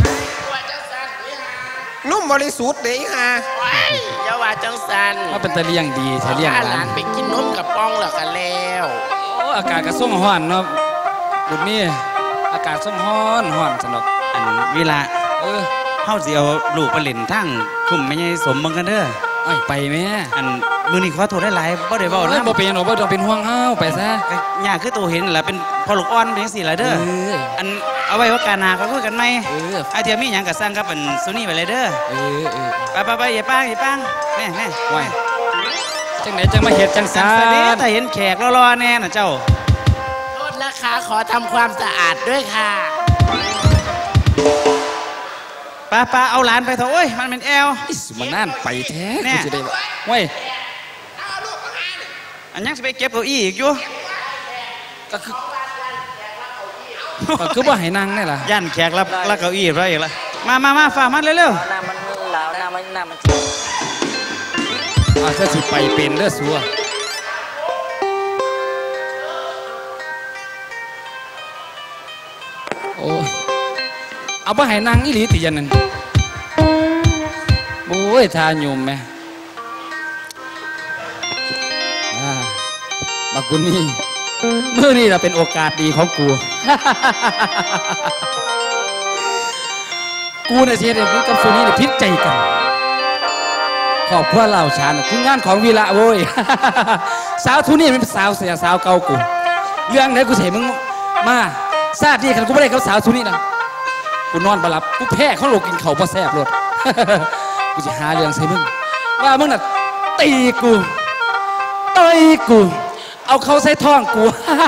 นุ่มบริสุทธิ์เด้อีห่าว้ายอย่าว่าจังสันถ้าเป็นตะเลียงดีถ้าเลียงพาหหลาลาน นไปกินนมกับป้องแล้วกันแล้วโอ้อากาศก็ส่งฮ้อนเนาะบุญมีอากาศส่งฮ้อนสนุกอันเวลาเออเฮาสิเอาลูกไปเล่นทั้งคุ้มไม่ใช่สมบังกันเด้อไอ้ไปแม่อันมือนี้ขอโทษได้หลายบ่ได้เว้าเอานำบ่เป็นหรอกบ่ต้องเป็นห่วงเฮาไปซะยากคือตัวเห็นแหละเป็นพอลูกอ่อนเป็นจังซี่ล่ะเด้อเอออันเอาไว้ว่าการหนาเขาคุยกันไหมเออไอเทียมีหยังกับสร้างกับอันซุนี่ไปเลยเด้อเออไปอย่าปังแน่ไหวจังไหนจังมาเฮ็ดจังสัซานเสด็จแต่เห็นแขกรอแน่น่ะเจ้าโทษนะคะขอทำความสะอาดด้วยค่ะป้าเอาหลานไปเถอะโอ้ยมันเป็นแอลอิสุมันนั่นไปแท้แน่กูจะได้ว่าเว้ยอันยังจะไปเก็บเก้าอี้อีกอยู่ก็คือบ่ให้นั่งนี่ล่ะย่านแขกรับเก้าอี้ไปอีกละมาฝ่ามันเร็วจะสิไปเป็นเด้อสัวโอ้เอาบ่ให้นั่งอีหลีติยันนั่นโอ้ยทาโยมแม่บักกุนี่มื้อนี้ล่ะเป็นโอกาสดีของกู กูน่ะสิเฮ็ดให้กูกับสุนี่น่ะผิดใจกันครอบครัวเราชาญคืองานของวีระโว้ย สาวทุนี่มันเป็นสาวเสียสาวเก่ากูเรื่องไหนกูเสียมึงมาทราบดีกันกูไม่ได้กับสาวทุนี่นะกูนอนบ่หลับกูแพ้เขาโลกกินเขาบ่แซ่บรถกูจะหาเรื่องใส่มึงว่ามึงน่ะตีกูต่อยกูเอาเขาใส่ท้องกู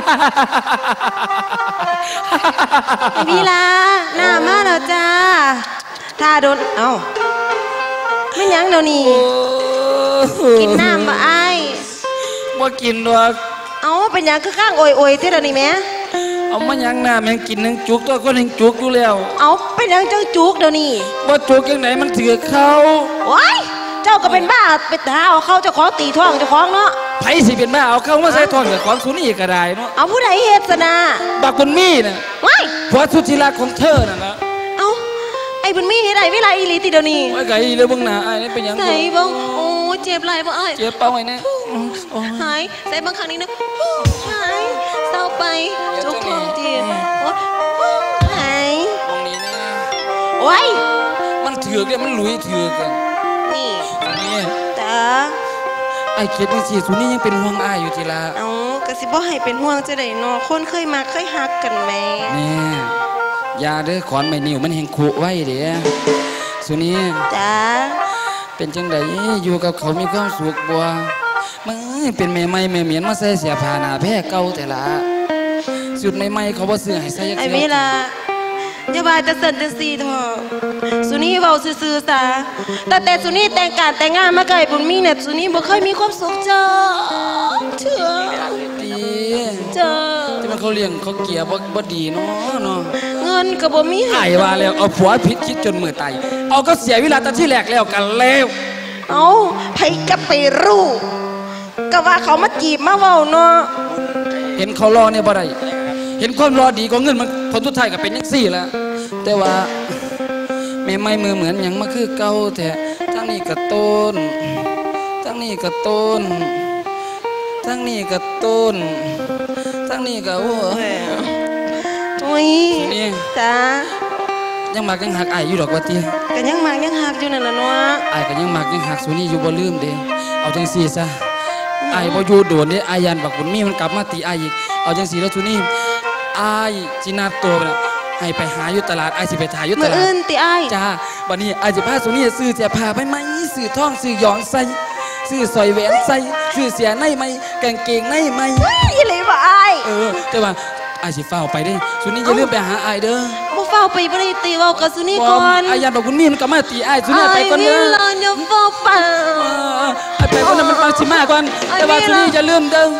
ไอ้พี่ลาหน้ามาแล้วจ้าถ้าโดนเอ้าไม่ยั้งเดี๋ยวนี้กินน้ำมาไอ้บ่กินดอกเอ้าเป็นหยังคือข้างโอยๆที่เดี๋ยวนี้แม่เอามายังน้ำยังกินยังจุกตัวก็ยังจุกอยู่แล้วเอ้าเป็นหยังเจ้าจุกเดี๋ยวนี้ว่าจุกยังไหนมันถือเขาว้ายเจ้าก็เป็นบ้าไปหาเอาเข้าเจ้าของตีท้องเจ้าของเนาะไผสิเป็นบ้าเอาเข้ามาใส่ท้องกับของสุนี่ก็ได้เนาะเอาผู้ใดเฮ็ดซะนะบักบุญมีน่ะว้ายผัวสุดที่รักของเธอน่ะนะเอ้าไอ้บุญมีเฮ็ดไอ้เวลาอีหลีติเดี๋ยวนี้ไว้ไก่เลยเบิ่งหน้าอ้ายนี่เป็นหยังใส่บ่โอ้เจ็บไหล่บ่ไอ้เจ็บเป้าไว้แน่โอ้ยหายใส่บางครั้งนี้นะหายเศร้าไปจุกท้องทีโอ้หายตรงนี้เนี่ยโอ้ยมันถือกเนี่ยมันหลุยถือกอะนี่นี่จ้าไอ้เกียรติสิสุนี่ยังเป็นห่วงอ้ายอยู่ทีละเอากระสิบ่ให้เป็นห่วงจะได้นอคนเคยมาเคยฮักกันแม่นี่ยาเด้อขอนไม่นิ่วมันแห่งขุไว้เด้อสุนี่จ้าเป็นจังไดอยู่กับเขามีความสุขบัวมึงเป็นแม่ใหม่แม่เหมียนมาใส่เสียผ้าหน้าแพ้เก่าแต่ละสุดใหม่ๆเขาบ่ซื้อให้ใส่ไอ้เวลาอย่าว่าจะเสินจังซี่เถอะสุนี่เว้าซื่อๆซะแต่สุนี่แต่งการแต่งงานมาไกลบุญมีเนี่ยสุนี่บ่เคยมีความสุขจ้าเชื่อดีจ้าที่มันเขาเลี้ยงเขาเกลียบ่ดีเนาะเงินก็บ่มีให้อ้ายว่าแล้วเอาผัวผิดคิดจนมือตายเอาก็เสียเวลาตอนที่แรกแล้วกันแล้วเอาไผจะไปรู้ก็ว่าเขามาจีบมาเว้าเนาะเห็นเขารอเนี่ยบ่ได้เห็นความรอดีของเงินมันผลทุดท้ายก็เป็นจังซี่แหละแต่ว่าแม่ไม่มือเหมือนหยังมาคือเก่าแท้ทั้งนี้ก็ต้นทั้งนี้ก็ต้นทั้งนี้ก็ต้นทั้งนี้ก็โอ้ยโอ้ยนี่จ้ายังมักยังหักอ้ายอยู่ดอกว่าติก็ยังมายังหักอยู่นั่นล่ะเนาะอ้ายก็ยังมักยังหักสุนี่อยู่บ่ลืมเด้เอาจังซี่ซะอ้ายบ่อยู่โดนเด้อ้ายยันบักบุญมีมันกลับมาตีอ้ายอีกเอาจังซี่แล้วสุนี่อ้ายสินัดตัวน่ะให้ไปหาอยู่ตลาดอ้ายสิไปถ่ายอยู่ตมื้อลาดอื่นติอ้ายจ้าวันนี้อ้ายสิพาสุนี่ซื้อเสียผ้าไปไหมซื้อทองซื้อหยองใส่ซื้อสร้อยแหวนใส่ซื้อเสียในไหมกางเกงในไหมอีหลีบ่อ้ายแต่ว่าอ้ายสิเฝ้าไปเด้สุนี่อย่าลืมไปหาอ้ายเด้อบ่เฝ้าไปบ่ได้ตีเว้ากับสุนี่ก่อนอ้ายยันบักบุญมีมันกลับมาตีอ้ายสุนี่ไปก่อนเด้เด้อออย่าเฝ้าไปไอ้ไปวันนั้นมันปังชิมาก่อน แต่ว่าสุนี่จะลืมเด้อ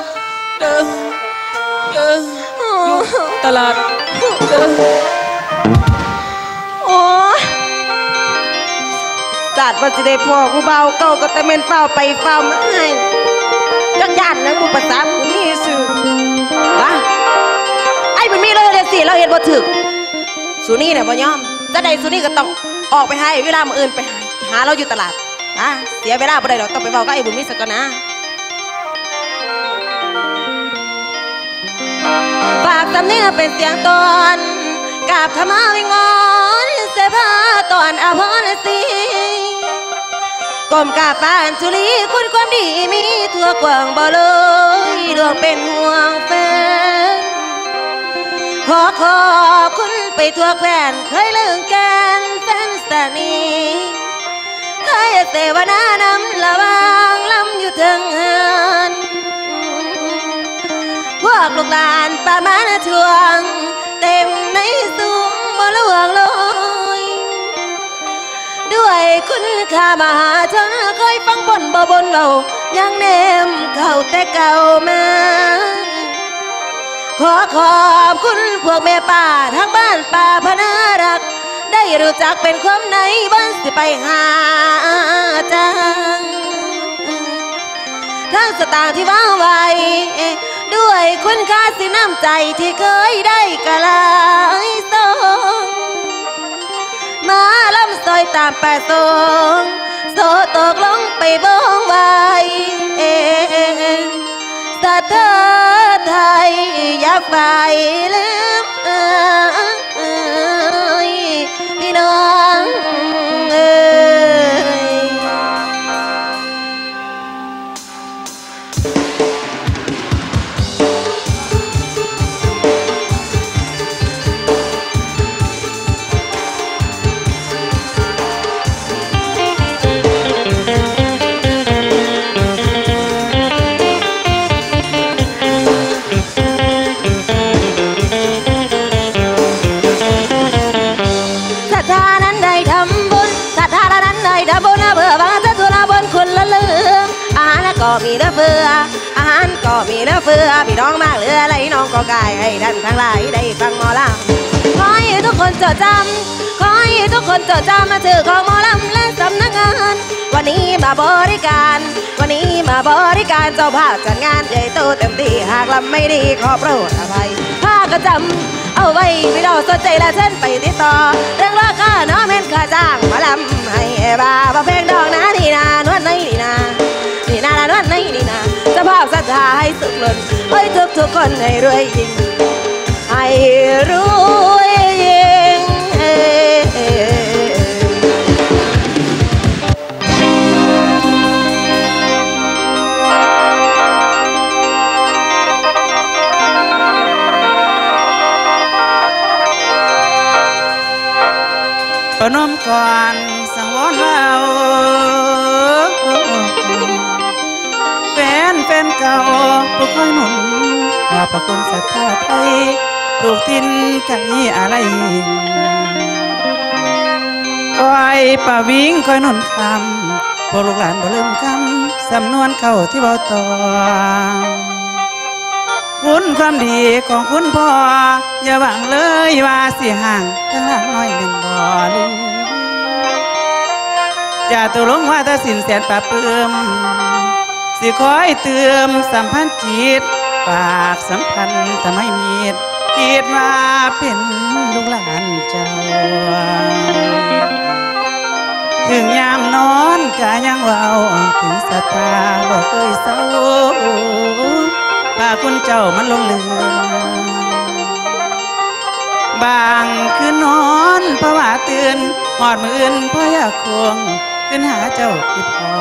อยู่ตลาดเด้อโอ้ยจัดว่าสิได้พ่อกูเบาเก่าก็แต่แม่นเฝ้าไปเฝ้ามาให้จังย่านนะกูประสาบุญมีซื่อวะไอ้บุญมีเลยสิเราเฮ็ดบ่ถึกสุนี่เนี่ยบ่ยอมจะได้สุนี่ก็ต้องออกไปให้เวลามื้ออื่นไปหาเราอยู่ตลาดเสียเวลาบ่ได้ดอกต้องไปเว้ากับไอ้บุญมีสักก่อนนะฝากสำเนียงเป็นเสียงตอนกราบขมาวิงวอนเสพาตอนอภรสีก้มกราบปานจุลีคุณความดีมีทั่วกว้างบ่เลยดวงเป็นห่วงแฟนขอบคุณไปทั่วแคว้นเคยเลื่องแกนแฟนสนีเคยเสวนานำละวางลำอยู่ถึงเฮือนพวกลูกหลานประมาณช่วงเต็มในสูงบ่ลวงลอยด้วยคุณค่ามหาชนเคยฟังบนบ่บนเรายังเนมเข้าแต่เก่ามาขอบคุณพวกแม่ป่าทั้งบ้านป่าพนารักได้รู้จักเป็นความในบ้านสิไปหาจังทั้งสตางค์ที่วางไว้ด้วยคุณค่าสิน้ำใจที่เคยได้กะลายสองมาลำซอยตามป่าสงโซตกลงไปบ้องไว้สะเทอไทยอย่าไปลืมพี่น้องก็มีเหลือเฟืออาหารก็มีเหลือเฟือพี่น้องมากเหลืออะไรน้องก็กายให้ท่านทั้งหลายได้ฟังหมอลำขอให้ทุกคนจดจำขอให้ทุกคนจดจำมาชื่อของหมอลำและสำนักงานวันนี้มาบริการวันนี้มาบริการเจ้าภาพจัดงานใหญ่โตเต็มที่หากลำไม่ดีขอโปรดอภัยผ้าก็จำเอาไว้ไม่ต้องสนใจและเช่นไปติดต่อเรื่องราคาเนาะเม่นค่าจ้างหมาลำให้บาบ่เพลงดอกนะนี่นานวดในนี่นานี่นานวดในนี่นาเจ้าภาพศรัทธาให้สุขล้นเฮ้ยทุกคนให้รวยยิ่งให้รวยยิ่งประนมก่อนสังวรเราแฟนเก่าผู้คอยหนุนขอบพระคุณศรัทธาไทยลูกทินไก่อะไรคอยป่าวิ่งคอยหนุนคำพวกลูกหลานบ่ลืมคำสำนวนเข้าที่บ่ต่อคุณความดีของคุณพ่ออย่าหวังเลยว่าสิห่างทั้งหลังน้อยเป็นบ่ลืมจะตกลงว่าถ้าสินแสนปราบปลื้มสิคอยเติมสัมพันธ์จิตฝากสัมพันธ์ทำให้มีดคิดว่าเป็นลูกหลานเจ้าถึงยามนอนก็ยังเว้าถึงศรัทธาบ่เคยเศร้าพาคุณเจ้ามันลงเลือนบางคืนนอนเพราะว่าตื่นหอดมืออื่นเพราะอยากควงขึ้นหาเจ้าที่พอ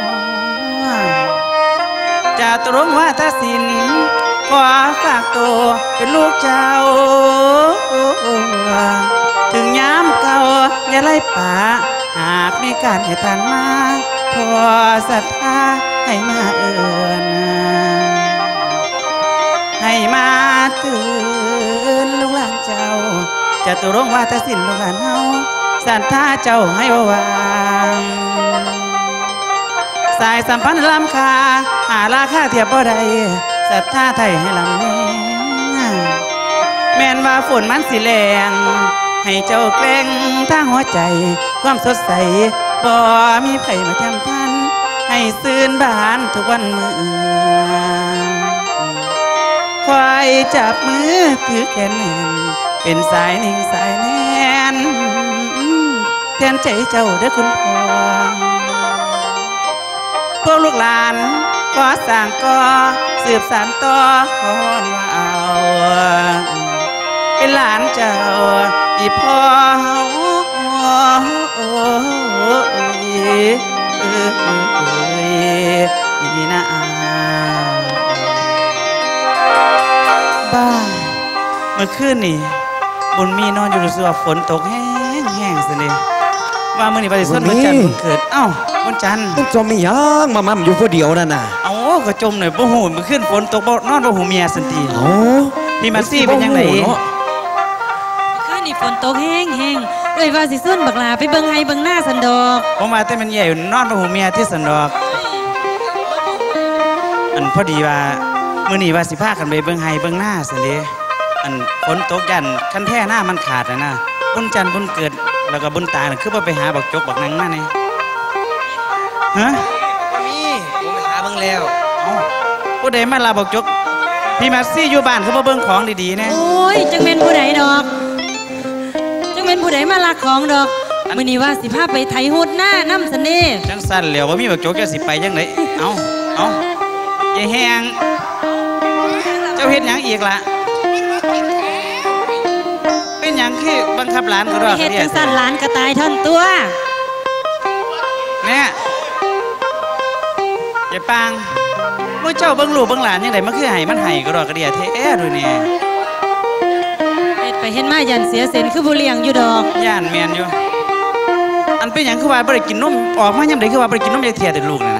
จะตรงว่าถ้าสินขอฝากตัวเป็นลูกเจ้าถึงย้ำเก่าอย่าไล่ป่าหากมีการให้ทานมาพอศรัทธาให้มาเอิญให้มาตื่นลูกหลานเจ้าจะตรงว่าถ้าสินลูกหลานเฮาศรัทธาเจ้าให้วางสายสัมพันธ์ล้ำค่าหาราคาเทียบบ่ได้ศรัทธาไทยให้ลำนี้แม่นว่าฝนมันสิแรงให้เจ้าเกรงทางหัวใจความสดใสบ่มีไผมาทำทันให้ซื่นบานทุกวันมือคอยจับมือถือแขนแน่นเป็นสายนิ่งสายแน่นแทนใจเจ้าเด้อคุณพ่อพวกลูกหลานก็สร้างก็สืบสานต่อขอนว่าเอาเป็นหลานเจ้าอีพ่ออีนาบ้าเมื่อคืนนี่บุญมีนอนอยู่รู้สึกว่าฝนตกแห้งสิเลยว่ามื่อนี้ประเดี๋ยวส่วนวันจันทร์เกิดเอ้าวันจันทร์จมไม่ยังมามั่มอยู่คนเดียวนั่นน่ะเอ้าก็จมหน่อยบ่หูเมื่อคืนฝนตกบ่นอนบ่หูเมียสันติอ๋อพี่มาซี่เป็นยังไงคืนนี่ฝนตกแห้งเอ้ยว่าสิส่วนบักลาไปเบิ่งไห้เบิ่งหน้าสันดอกผมมาแต่มันใหญ่นอนบ่หูเมียที่สันดอกอันพอดีว่ามื่อนี้ว่าสิพากันไปเบิ่งไห้เบิ่งหน้าสันติอันฝนตกยันคันแท้หน้ามันขาดนะบุญจันทร์บุญเกิดแล้วก็บุญตายคือว่าไปหาบักจกบักนังมาเนี่ยฮะมีผมไปหาเบิ่งแล้วผู้ใดมาลาบักจกพี่มาซี่อยู่บ้านเขามาเบิ่งของดีๆนะโอ้ยจังเป็นผู้ใดดอกจังเป็นผู้ใดมาลักของดอกมื่อนี้ว่าสิพาไปไถหุดหน้าน้ำสันนี่จังสั้นแล้วว่ามีบักจกจะสิไปยังไงเอายายแหงเจ้าเฮ็ดหยังอีกล่ะเป็นหยังคือบังคับหลานก็รอดเฮ็ดจังสั้นหลานก็ตายท่อนตัวเนี่ยยายปางเมื่อเจ้าเบิ่งลูกเบิ่งหลานยังไงมันคือไห้มันไห้ก็รอดกระเดียแท้ดูเนี่ยเฮ็ดไปเห็นมายันเสียเซนคือผู้เลี้ยงอยู่ดอกย่านแมนอยู่อันเป็นหยังคือว่าบ่ได้กินนมออกมายังไงคือว่าบ่ได้กินนมยายเทียแต่ลูกนะ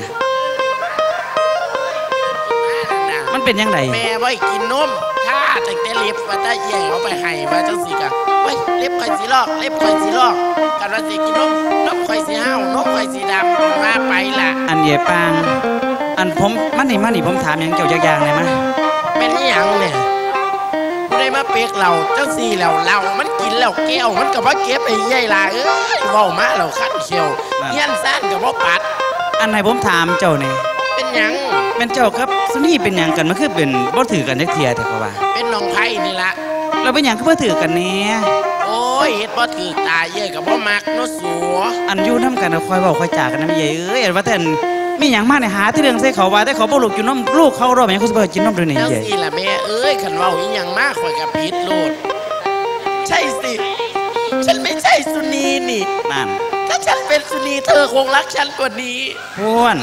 มันเป็นยังไงแม่ไว้กินนมถ้าแต่งแต่เล็บว่าได้แย่เอาไปให้ว่าจังสิกะไว้เล็บข่อยสีลอกเล็บข่อยสีลอกกันว่าสิกินนมข่อยสีห้าวนมข่อยสีดำมาไปล่ะอันเย่ปางอันผมมันนี่ผมถามอย่างเกี่ยวอย่างเลยมั้ยเป็นอหย่างเนี่ยผู้ใดมาเปกเราเจ้าสี่เรามันกินแล้วแก้วมันก็บ่เก็บไอ้ใหญ่ล่ะเว้ามาเราคันเขียวเฮียนซ่านก็บ่ปัดอันไหนผมถามเจ้านี่เป็นหยังเป็นเจ้าครับสุนี่เป็นหยังกันมันคือเป็นบ่ถือกันจักเทียแต่ก็ว่าเป็นน้องไผ่นี่ล่ะเราเป็นหยังก็บ่ถือกันแน่โอ้ยเฮ็ดบ่ถือตาเย้ยก็บ่มักเนาะสัวอันอยู่นํกันคอยเว้าคอยจากันนำใหญ่เอ้ยว่าแต่มีหยังมาในหาที่เรื่องใส่เขาว่าแต่เขาบ่ลูกกินนมลูกเขารอแม่เขาสิบ่กินนมด้วยนี่จังใหญ่สี่ล่ะแม่เอ้ยคันเว้าอีหยังมาข่อยก็ผิดโลดใช่สิฉันไม่ใช่สุนีนี่นั่นถ้าฉันเป็นสุนีเธอคงรักฉันกว่านี้พ้วน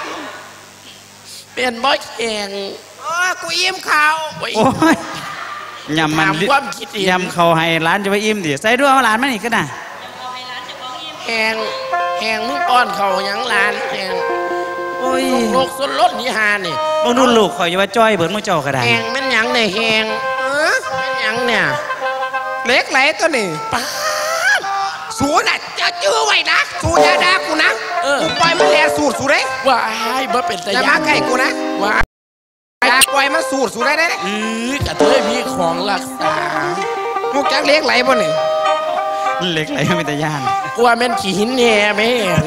เป็นบ่แข่งกูอิ่มข้าวโอ้ยโอ้ยยำมันถามความคิดเห็นยำเขาให้ร้านจะไปอิ่มดิใส่ด้วยเอาร้านมานี่ก็น่ะแหงมึงป้อนเขาหยังหลานแหงโอ้ยโลกส่วนลดนี่ฮานี่บางรุ่นลูกข่อยอย่าว่าจ้อยเบิดมื้อเจ้าก็ได้แหงมันหยังเนี่ยแหงมันหยังเนี่ยเล็กไหลตัวนี่ป้าสูน่ะจะจื้อไว้นะสูอย่าด่ากูนะกูปล่อยมันแลสูดสูได้ว้ายบ่เป็นตาอย่ามาใกล้กูนะว้ายอย่าปล่อยมันสูดสูได้ได้กระเทยมีของรักษาลูกจักเล็กไหลบ่นี่เล็กไหลก็มีแต่ย่านกลัวแม่นขี้หินแหน่แม่ง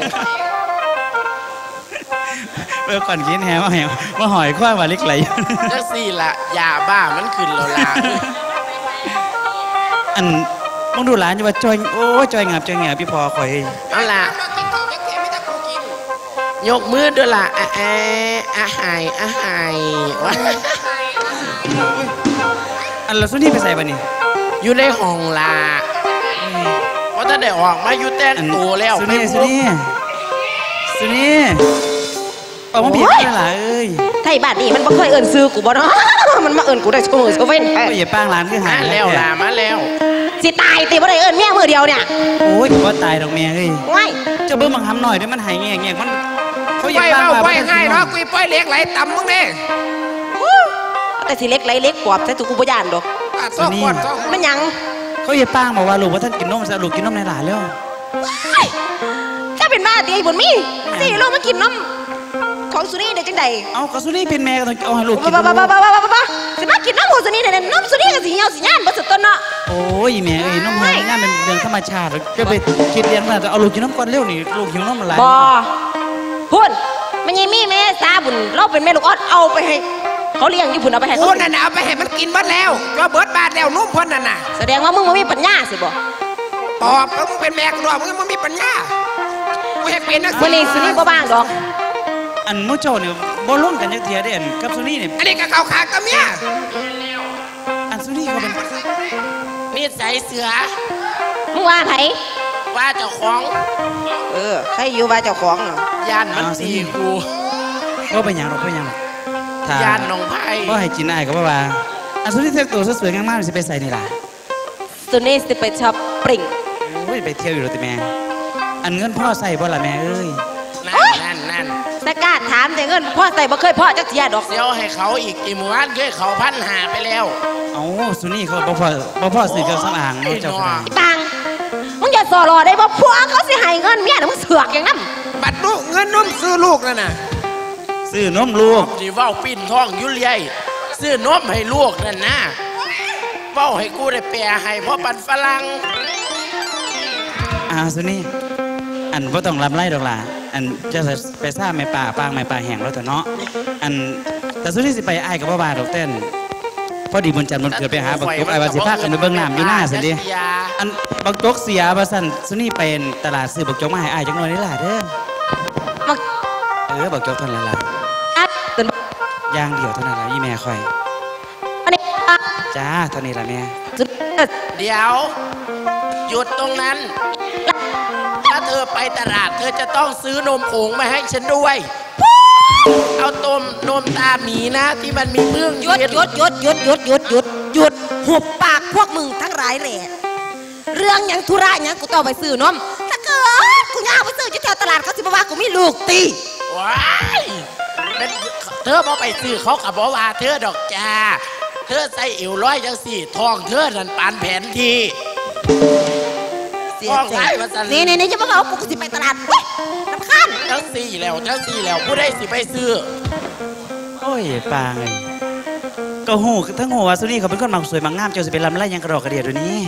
เมื่อก่อนกินแฮวมาหอยข้อยว่าเล็กไหลจังสี่ล่ะยาบ้ามันขึ้นแล้วล่ะอันมองดูร้านจะว่าจ้อยโอ้ยจ้อยงับจ้อยแงบพี่พอข่อยเอาล่ะกินของเล็กแค่ไม่ได้กูกินยกมือด้วยล่ะอาหายว้ายอันเราสุนี่ไปใส่บ่นี่อยู่ในห้องล่ะว่าถ้าได้ออกมาอยู่แต่งตัวแล้วสุนี่ออกมาเบียดกันล่ะเอ้ยไทยบ้านนี่มันบ่เคยเอิ้นซื้อกูบ่เนาะ มันมาเอิ้นกูได้ชั่วโมงเว้นก็อย่าป้างร้านคือหามาแล้วล่ะมาแล้วสิตายติบ่ได้เอิ้นแม่มือเดียวเนี่ยโอ้ยว่าตายดอกแม่เอ้ยว้ายเจะเบิ่งบังคำหน่อยด้วยมันหายแง่มันเขาอย่าปล่อยป้างเบาปล่อยง่ายเนาะกูปล่อยเล็กไหลต่ำมึงเด้แต่สิเล็กไหลเล็กกว่าแต่ถูกกูบ่ย่านดอกสองคนสองมันหยังเขาอย่าป้างบอกว่าลูกว่าท่านกินนมซะลูกกินนมในหลานแล้วว้ายถ้าเป็นบ้าตีบุญมีสิลูกมากินนมของสุนีได้จังได๋เอากระสุนี่เป็นแม่ก็ต้องเอาให้ลูกกินบ้าสิมากินนมของสุนีได้นมสุนีก็สิเหี่ยวสิย่านบ่สุดต้นเนาะโอ้ยแม่เอ้ยนมเฮียนี่เป็นเรื่องธรรมชาติก็ไปคิดเลี้ยงมาเอาลูกกินนมก่อนเร็วนี่ลูกหิวนมอะไรบ่พุ่นมันยังมีแม่สาบุญเราเป็นแม่ลูกออดเอาไปให้เขาเลี้ยงอยู่พุ่นเอาไปให้กูเขานั่นน่ะเอาไปให้มันกินหมดแล้วก็เบิดบาทแล้วนุ่มเพิ่นนั่นน่ะแสดงว่ามึงบ่มีปัญญาสิบ่ตอบแล้วมึงเป็นแม่กูด้วยมึงมีปัญญากูให้เป็นนักวันนี้สุนีบ่บ้างดอกอันมื้อเจ้านี่บ่ลุ้นกันจักเทียเด่นกับสุนี่นี่อันนี้ก็เข้าขางกับเมียอันสุนี่เขาเป็นนิสัยเสือมึงว่าไผว่าเจ้าของใครอยู่ว่าเจ้าของเนาะย่านมันตีกูบ่เป็นหยังหรอกบ่เป็นหยังถ้าย่านน้องไผ่บ่ให้กินอ้ายก็บ่ว่าอันสุนี่เทคตัวสวยๆงามๆสิไปใส่นี่ล่ะสุนีสิไปช้อปปิ้งโอ้ยไปเที่ยวอยู่แล้วติแม่อันเงินพ่อใส่บ่ล่ะแม่เอ้ยนั่นแต่กล้าถามแต่เงินพ่อใส่บ่เคยพ่อจักเทียดอกเสียวให้เขาอีกกี่หมู่บ้านเคยเขา1,500ไปแล้วเอาสุนี่เขาบ่พอซื้อเครื่องสำอางเนาะเจ้าค่ะตังมึงอย่าสอรอได้บ่ผัวเขาสิให้เงินเมียน่ะมึงเสือกอย่างนั้นบัตรลูกเงินนุ่มซื้อลูกนั่นน่ะซื้อนมลูกที่เว้าปิ้นท้องยุ่เลียซื้อนมให้ลูกนั่นนะเว้าให้กูได้แปลให้เพราะปันฝรั่งสุนี่อันบ่ต้องรับไล่ดอกล่ะอันจะไปซ่าแม่ป่าปางแม่ป่าแห้งแล้วเถอะเนาะอันแต่สุนี่สิไปอ้ายก็บ่ว่าดอกเต้นพอดีบุญจันทร์มันเกิดไปหาบักจกอ้ายว่าสิพากันไปเบิ่งน้ำอยู่หน้าซั่นดิอันบักจกเสียว่าซั่นสุนี่เป็นตลาดซื้อบักจกมาให้อ้ายจักหน่อยนี่ล่ะเด้อบักบักจกเท่านั้นล่ะอัดเกินอย่างเดียวเท่านั้นล่ะอีแม่ข่อยอันนี้จ้าเท่านี้ล่ะแม่สุดเดี๋ยวหยุดตรงนั้น ถ้าเธอไปตลาดเธอจะต้องซื้อนมผงมาให้ฉันด้วย เอานมตาหมีนะที่มันมีพึ่งหยุดหุบปากพวกมึงทั้งหลายแหละเรื่องหยังธุระหยังกูต้องไปซื้อนมถ้าเกิดกูย่างไปซื้ออยู่แถวตลาดเขาสิบ่ว่ากูมีลูกตีว้ายเธอบอกไปซื้อเขากับบอกว่าเธอดอกจ้าเธอใส่อิ๋วร้อยจังสี่ทองเธอนั่นปานแผนทีเสียใจนี่จะมาบอกกูสิไปตลาดเว้ยรำคาญจังสี่แล้วผู้ได้สิไปซื้อโอ้ยปางเลยก็หูทั้งหัวสุนี่เขาเป็นคนมักสวยมักงามเจ้าสิเป็นลำไรยังกระดอกกระเดียดตัวนี้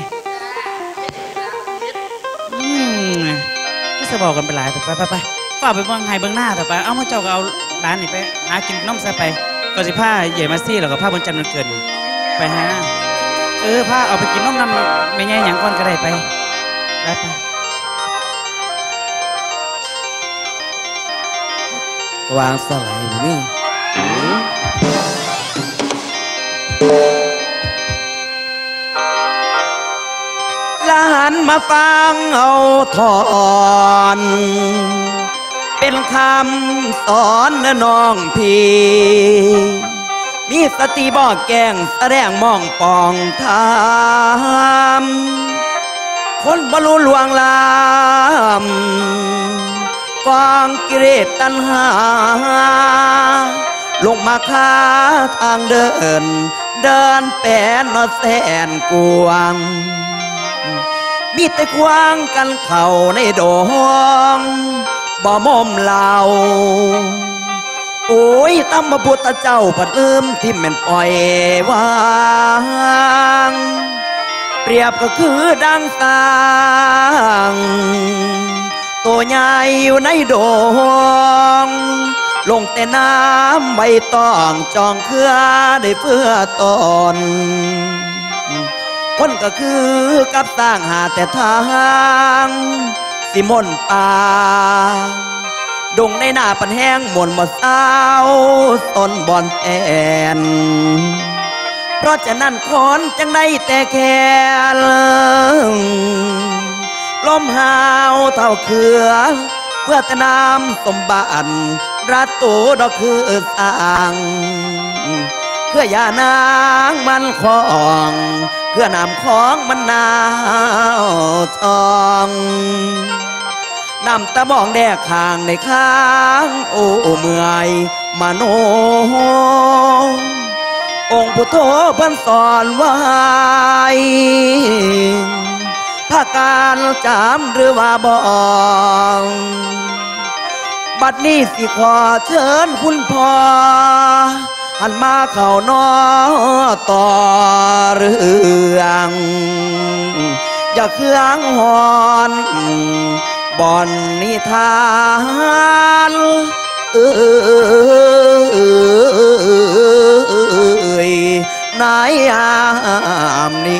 ที่จะบอกกันไปหลายแต่ไปฝ่าไปเบื้องไฮเบื้องหน้าแต่ไปเอามาเจ้าก็เอาร้านนี่ไปหากินน้ำซะไปก็สิผ้าใหญ่มาซี่แล้วก็ผ้าบนจันทร์มันเกินไปหาผ้าเอาไปกินน้ำไม่แง่หยังก้อนก็ได้ไปวางสลายบ่มีหลานมาฟังเอาถอนเป็นคำสอนนะน้องพี่มีสติบอกแกงแสดงมองปองทำคนบรรลุลวงลำกองกิเลสตัณหาลงมาค้าทางเดินแปนนอแสนกวางมีแต่ควางกันเข่าในดงบ่มอมเหล่าโอ้ยตั้มพระพุทธเจ้าผัดลืมที่แม่นปล่อยวางเปรียบก็คือดังสร้างตัวใหญ่อยู่ในดงลงแต่น้ำใบตองจองเครือได้เพื่อตนคนก็คือกับสร้างหาแต่ทางสิมนป่าดงในหน้าปันแห้งมนหมดเศร้าต้นบอนแอนเพราะฉะนั้นคนจังได้แต่แค่ลมหาวเท่าเขือเพื่อแต่น้ำสมบัติรัตโตดอกคือสร้างเพื่อยานางมันของเพื่อนำของมันนาวทองนำตะบองแดกข้างในข้างโอ้เมื่อยมโนองค์พุทโธเพิ่นสอนไว้ภาคการจำหรือว่าบองบัดนี้สิขอเชิญคุณพ่อหันมาเข้านอต่อเรื่องอย่าเครื่องหอนบ่อนนิทานนายยามนี้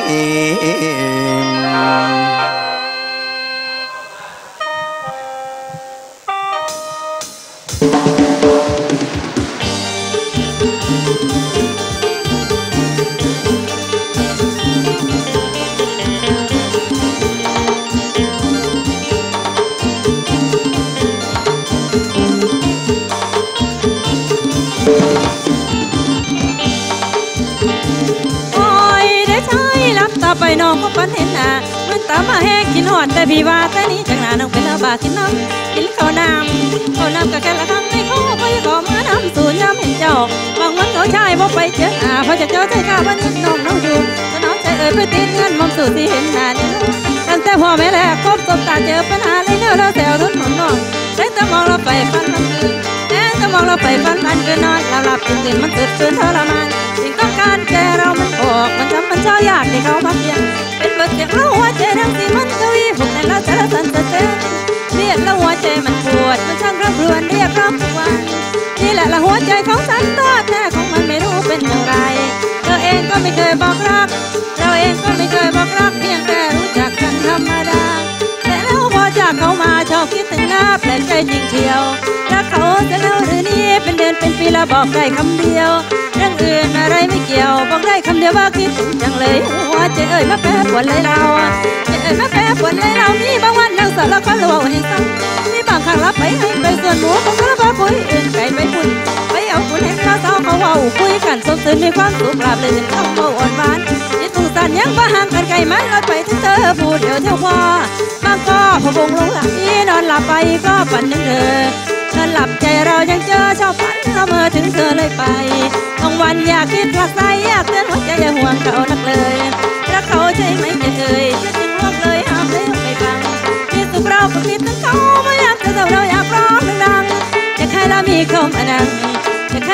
ไปน้องก็ปันเห็นหน้ามันตามมาแหกกินหอดแต่พี่ว่าแต่นี้จังหน้าน้องเป็นอาบากินน้ำกินข้าวน้ำก็แค่ละคำไม่เขาไปขอมาน้ำสูญย้ำเห็นเจ้าบางวันเขาชายบอกไปเจอเพราะจะเจอใจข้าวันนี้น้องอยู่ก็น้องใจเพื่อติดเงินมองสู่ที่เห็นหน้านี่ตั้งแต่พ่อแม่แรกพบสบตาเจอปัญหาเลยเนื้อเราแซวรุ่นน้องแต่แต่มองเราไปฟันมันคืนแต่แต่มองเราไปฟันมันคืนนอนหลับตื่นมันตื่นตื่นทรมานสิ่งต้องการแกเรามันออกมันทำมันเช้ายากที่เขาพักเพียงเป็นบทเสียงเราหัวใจดังที่มันกวีพวกนั้นเราจะละสันสะเทือนเรียกแล้วหัวใจมันปวดมันช่างร่ำรวนเรียกร้องทุกวันนี่แหละละหัวใจของฉันตัวแท้ของมันไม่รู้เป็นอย่างไรเธอเองก็ไม่เคยบอกรักเราเองก็ไม่เคยบอกรักเพียงแต่รู้จักกันธรรมดาแต่แล้วพอจากเขามาชอบคิดถึงหน้าแปลกใจจริงเชียวรักเขาจะแล้วหรือนี้เป็นเดือนเป็นปีแล้วบอกได้คำเดียวเรื่องอื่นอะไรไม่เกี่ยวบอกได้คำเดียวว่าคิดถึงจังเลยหัวใจเอ่ยมาแปรปรวนเลยเราใจเอ่ยมาแปรปรวนเลยเรามีบางวันนั่งสารพัดเราให้ซ้ำมีบางครั้งรับไปให้ไปส่วนหมูบางครั้งรับคุยอื่นไก่ไปบุญไปเอาคุณเห็นข้าวเช้าเขาว่าคุยกันสมสื่นมีความสุขลาบเลยเข้าเมาอ่อนหวานยิ่งตุ่สันยังบ้าห่างกันไกลมันเราไปที่เธอพูดเดี๋ยวเท่าพอบางก็พะวงลงหลับนี่นอนหลับไปก็ฝันถึงเธอเธอหลับใจเรายังเจอชอบฝันละเมอถึงเธอเลยไปบางวันอยากคิดผลักไสอยากเตือนหัวใจอย่าห่วงเขานักเลยรักเขาใช่ไหมจะเอ่ยจะจริงร่วงเลยห้ามเลยไม่ฟังมีสุขเราก็คิดถึงเขาไม่อยากจะเศร้าเราอยากร้องดังๆจะใครเรามีเขามานั่งจะใคร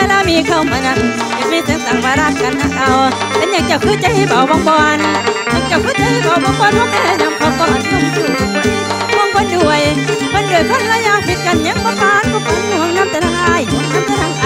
แล้วมีเข้ามานั่งยังมีเสียงสั่งว่ารักกันนะเอาเป็นอย่างเจ้าคือใจเบาบางบอนอย่างเจ้าคือใจเบาบางบอนพ่อแม่ยำขอก่อนต้องอยู่มองคนด้วยคนละอย่างผิดกันยังบ่ปานบ่ปานห่วงน้ำแต่ทางอายห่วงน้ำแต่ทางอ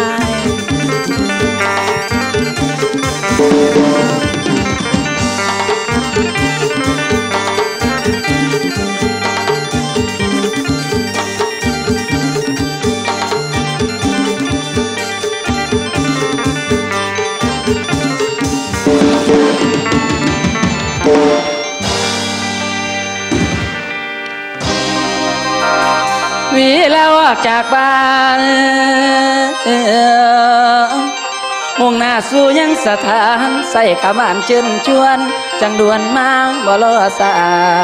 วีแล้วออกจากบ้านมุ่งหน้าสู่ยังสถานใส่ขมานเชิญชวนจังด่วนมาบ่รอสา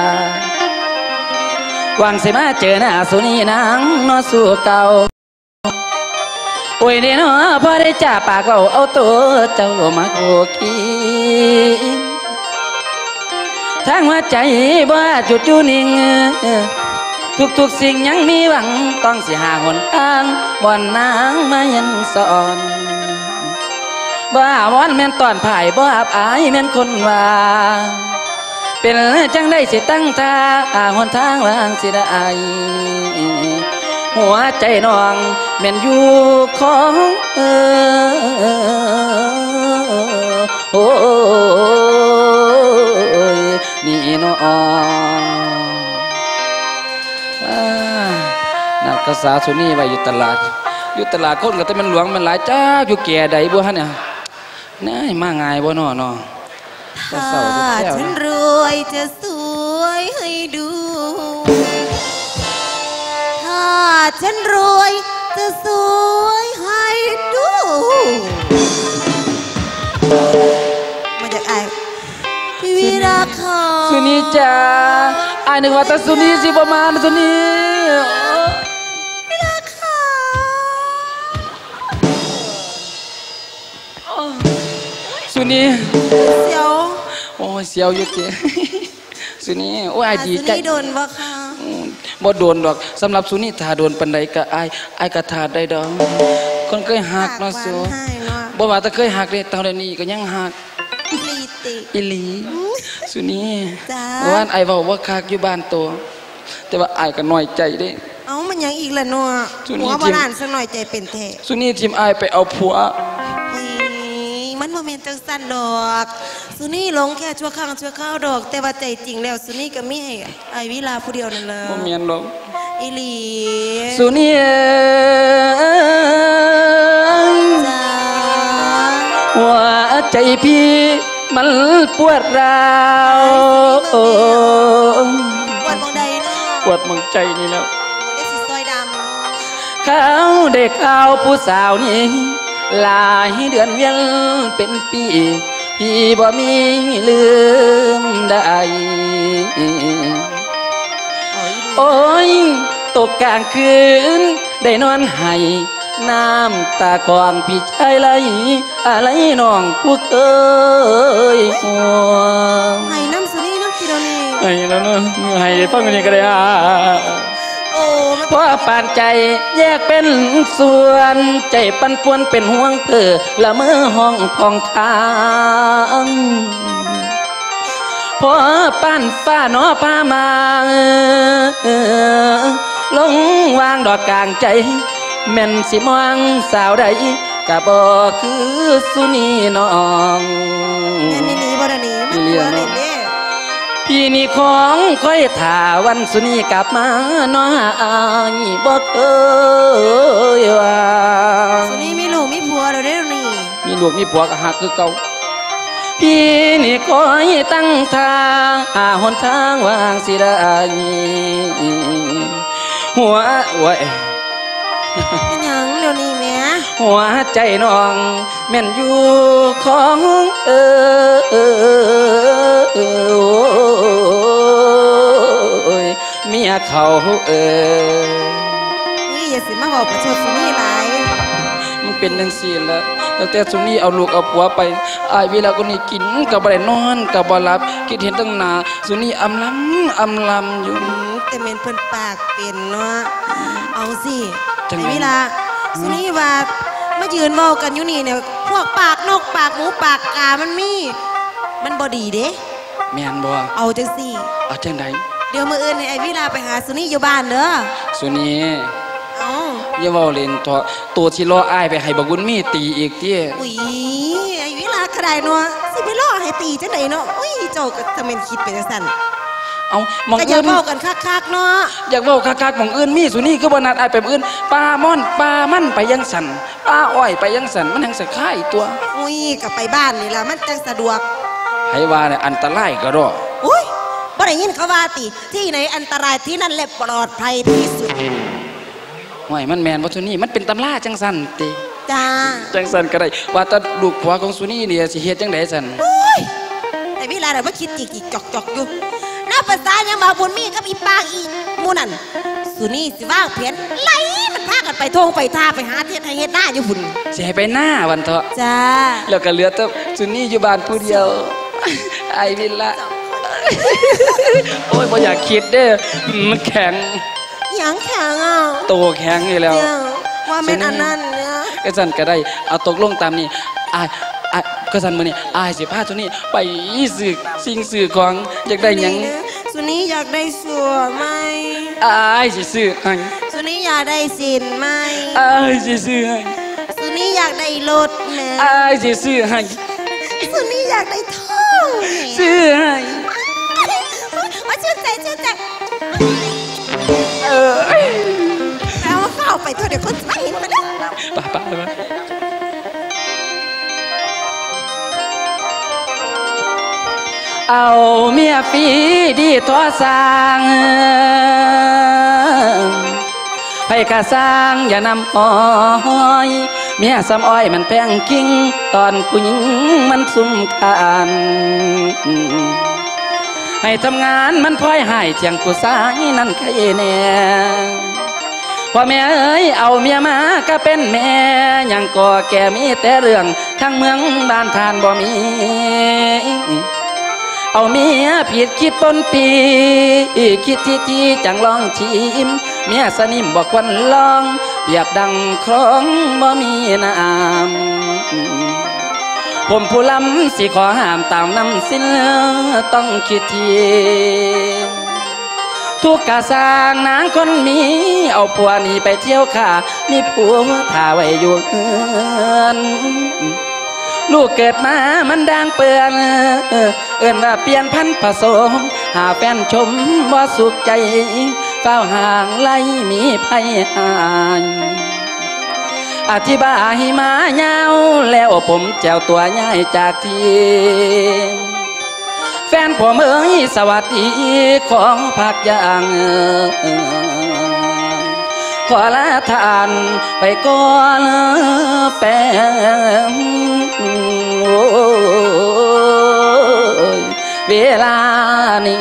หวังสิมาเจอหน้าสุนีนางนอสู่เก่าโอ้ยนี่เนาะพอได้จ่าปากเอาตัวเจ้ามาโกกีทางหัวใจบ่จุดอยู่นิ่งทุกสิ่งยังมีหวังต้องสิหาหนทางบ่อนนางมายันสอนบ่าวอนแม่นตอนผ่ายบ่อับอายแม่นคนว่าเป็นจังได้สิตั้งท่าหนทางวางสิได้หัวใจน้องแม่นอยู่ของโอ้ยนี่น้องนักษาสุนีไว้อยู่ตลาดคนก็แต่มันหลวงมันหลายจ้าอยู่แก่ใดบ่ฮะเนี่ยน่ายมาง่ายบ่น้อถ้าฉันรวยจะสวยให้ดูถ้าฉันรวยจะสวยให้ดูมาจากไอ้พี่วีระค่ะสุนีจ้าไอ้นึกว่าแต่สุนีสิประมาณสุนีสุนีเสียวโอ้ยเสียวอยู่เจ๊สุนีโอ้ยดีใจสุนีโดนบ่ค่ะบ่โดนดอกสำหรับสุนีถ้าโดนปันใดก็อายก็ทาได้ดอกคนเคยหักเนาะสูบ่ว่าแต่เคยหักเลยตอนนี้ก็ยังหักอีหลีสุนีว่าไอ้เว้าว่าคักอยู่บ้านโตแต่ว่าไอ้ก็น้อยใจเด้เอ้ามันยังอีกล่ะเนาะหัวบ่นานสักหน่อยใจเป็นแท้สุนีทีมไอ้ไปเอาผัวมันโมเมนต์จังสั้นดอกสุนี่ลงแค่ชั่วครั้งชั่วคราวดอกแต่ว่าใจจริงแล้วสุนี่ก็มีให้ไอวิลาผู้เดียวนั่นเลยโมเมนต์ดอกอีหลีสุนี่จ้าว่าใจพี่มันปวดร้าวปวดมองใดเนาะปวดมองใจนี่แล้วได้สีซอยดำเนาะเขาเด็กเอาผู้สาวนี่หลายเดือนเวียนเป็นปีพี่บ่มีลืมได้โอ้ยตกกลางคืนได้นอนให้น้ำตาคลองพี่ชายไหลอะไรน้องผู้เคยห่วงให้น้ำสุนีน้ำกิโลนี่ให้แล้วเนอะให้ฟังกันยังก็ได้เพราะปานใจแยกเป็นส่วนใจปันป่วนเป็นห่วงเพื่อละเมอห้องของทางเพราะปานฟ้าหนอพามาลงวางดอกกลางใจแม่นสิมองสาวใดกะบ่คือสุนีน้องแม่นี่บ่ได้นี่มันบ่ได้เด้พี่นี่ของค่อยถ่าวันสุนีกลับมาน้อยบ่เคยว่าสุนีมีลูกมีผัวแล้วเด้อนี่มีลูกมีผัวก็หักคือเก่าพี่นี่คอยตั้งท่าหาหนทางวางสิได้หัวไว้เป็นหยังเดี๋ยวนี้แม่หัวใจน้องแม่นอยู่ของเมียเขานี่อย่าสิมาบอกประชดสุนีหลายมันเป็นจังซี่แล้วตั้งแต่สุนีเอาลูกเอาผัวไปอายเวลาคนนี้กินก็บ่ได้นอนก็บ่หลับคิดเห็นตั้งหน้าสุนีอำลำอยู่แต่เมนเพิ่นปากเป็นเนาะเอาสิไอ้เวลาสุนีว่ามายืนเมากันอยู่นี่เนี่ยพวกปากนกปากหมูปากกามันบ่ดีเด้แม่นบ่เอาจังสิเอาจังไดเดี๋ยวมื้ออื่นให้ไอ้วิลาไปหาสุนี่อยู่บ้านเด้อสุนีเอาอย่าเว้าเล่นเถาะตัวที่รออ้ายไปให้บักบุญมีตีอีกติอุ้ยไอ้วิลาก็ได้เนาะสิไปล่อให้ตีจังไดเนาะอุ้ยเจ้าก็ทำเป็นคิดไปจังซั่นเอาหมองก็อย่าอื่นเว้ากันคักๆเนาะอยากเว้าคักๆหมองอื่นมีสุนีก็บ่นัดอ้ายไปหม้องอื่นปลาม่อนปลามันไปยังสันปลาอ้อยไปยังสันมันแห่งสะค่ายตัวอุ้ยก็ไปบ้านนี่ล่ะมันจังสะดวกให้ว่าเนี่ยอันตรายก็รออุ้ยบ่ได้ยินเขาว่าติที่ไหนอันตรายที่นั่นแหละปลอดภัยที่สุดห่วยมันแม่นบ่สุนีมันเป็นตำราจังสันติจ้าจังสันก็ได้ว่าแต่ลูกผัวของสุนีเนี่ยสิเฮ็ดจังไดสันอุ้ยไอ้วิลาน่ะบ่คิดจิกๆจอกๆอยู่น่าภาษายังมาบุญมีกับอีปางอีหมู่นั่นสุนี่สิว่างเพียนไหลมันพากันไปทงไปท่าไปหาเทียนให้เฮ็ดหน้าอยู่พุ่นสิให้ไปหน้าวันเถาะจ้าแล้วก็เหลือแต่สุนีอยู่บ้านผู้เดียว ไอ้วิลละ โอ้ยบ่อยากคิดเด้อมันแข็งหยังแข็งอ่ะโตแข็งอยู่แล้วเจ้าว่าแม่นอันนั้นเนี่ยก็สั่นก็ได้เอาตกลงตามนี้อายก็สั่นมื้อนี้อายสิพาตัวนี้ไปซื้อสิ่งซื้อของอยากได้หยังสุนี่อยากได้สัวไหมอายสิซื้อให้สุนี่อยากได้สินไหมอายสิซื้อให้สุนี่อยากได้รถแม่อายสิซื้อให้สุนี่อยากได้ทองแม่ซื้อให้ว่าชื่นใจชื่นใจเออแปลว่าเข้าไปเถอะเดี๋ยวคนจะมาเห็นมาแล้วป่าเลย เอาเมียฟรีดีตัวสร้างให้กะสร้างอย่านำอ้อยเมียซ้ำอ้อยมันแพงกิ้งตอนผู้หญิงมันซุ่มกันให้ทำงานมันพลอยหายเจียงผู้สายนั่นใครแน่พ่อแม่เอ้ยเอาเมียมาก็เป็นแม่ยังก่อแก่มีแต่เรื่องทั้งเมืองบ้านทานบ่มีเอาเมียผิดคิดปนปีคิดที่จังลองชิมเมียสนิมบอกวันลองเปียบดังครองบ่มีน้ำผมผู้ล้ำสิขอห้ามตามน้ำสิ้นต้องคิดทีทุกกะสร้างนางคนมีเอาผัวนี่ไปเที่ยวค่ะมีผัวท่าไว้อยู่เฮือนลูกเกิดมามันดังเปื่อนเอิ้นว่าเปลี่ยนพันธุ์ผสมหาแฟนชมบ่สุขใจเฝ้าห่างไล่มีภัยหายอธิบายมายาวแล้วผมแจวตัวย้ายจากที่แฟนผมเอ้ยสวัสดีขอพักอย่างขอลาทานไปก่อนแฟนเวลานี้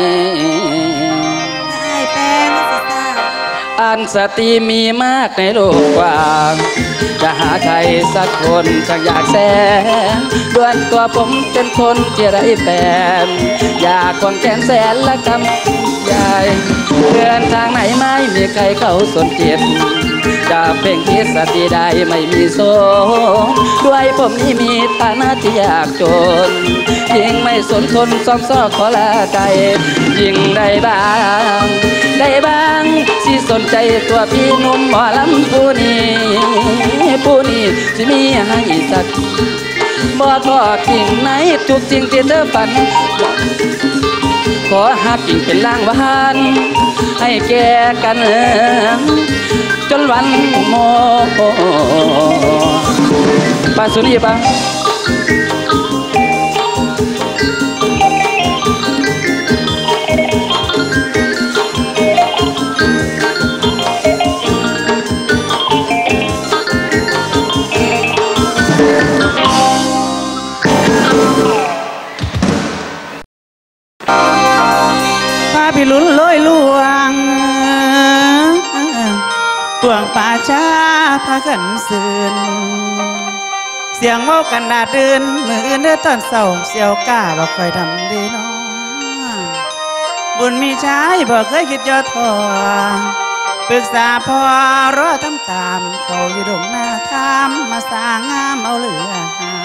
ไอ้แป้งสิตาอันสติมีมากในโลกกว้างจะหาใครสักคนจักอยากแสนด้วยตัวผมเป็นคนที่ไร้แฟนอยากควงแขนแสนและกำใหญ่เดินทางไหนไม่มีใครเข้าสนจิตจะเพ่งคิดสติได้ไม่มีโซด้วยผมนี่มีฐานะที่ยากจนยิ่งไม่สนทนซ้อมซ้อขอลาใจยิ่งได้บ้างสิสนใจตัวพี่หนุ่มหมอลำผู้นี้สิมีให้สักบ่ทอดทิ้งไหนทุกสิ่งที่เธอฝันขอหักยิ่งเป็นล่างวานให้แก่กันจนวันโมปาสุนีปะพี่ลุ้นลอยลวงตวงป่าช้าพากันสื่นเสียงเว้ากันดาเดินมืออื่นเด้อตอนเศร้าเสียวก้าบ่ค่อยทำดีน้องบุญมีชายบ่เคยคิดย่อท้อปรึกษาพ่อรอทำตามเขาอยู่ดงหน้าทามมาสางงามเอาเหลือหาย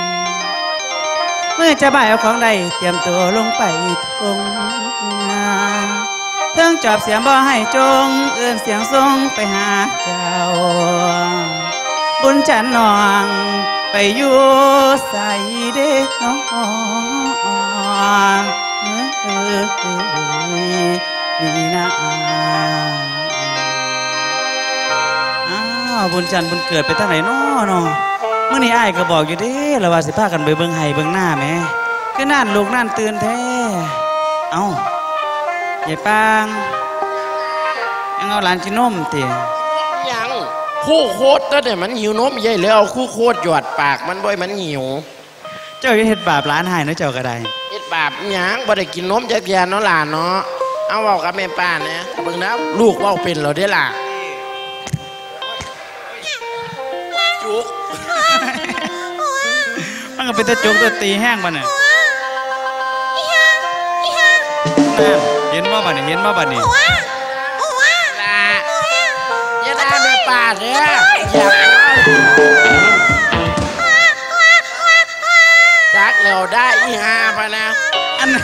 เมื่อจะบ่ายเอาของใดเตรียมตัวลงไปทุ่งนาเทิงจอบเสียงบ่ให้จงเอื้อนเสียงทรงไปหาเจ้าบุญจันนองไปอยู่ใส่เด็กน้องนี่นะบุญจันทร์บุญเกิดไปทางไหนน้อเนาะเมื่อนี้อ้ายก็บอกอยู่เด้ละว่าสิพากันไปเบิ่งไห้เบิ่งหน้าแม่คือนั่นลูกนั่นตื่นแท้เอ้าใหญ่ปางยังเอาหลานจินมติยังคู่โคตรตั้งแต่มันหิวนมใหญ่เลยเอาคู่โคตรหยอดปากมันบ่อยมันหิวเจ้าอย่าเฮ็ดบาปหลานหายเนาะเจ้าก็ได้เฮ็ดบาปยังบ่ได้กินนมจักยาเนาะหลานเนาะเอาเว้ากับแม่ป้าเนี่ยเบิ่งนะลูกเว้าเป็นแล้วเด้ล่ะจุกมันก็เป็นตะจุกตะตีแห้งบ่เนี่ยเห็นบ่บัดนี้เห็นบ่บัดนี้ล่ะอย่าด่าแม่ป้าเด้ออย่าจักแล้วได้อีห่าพะนะอัน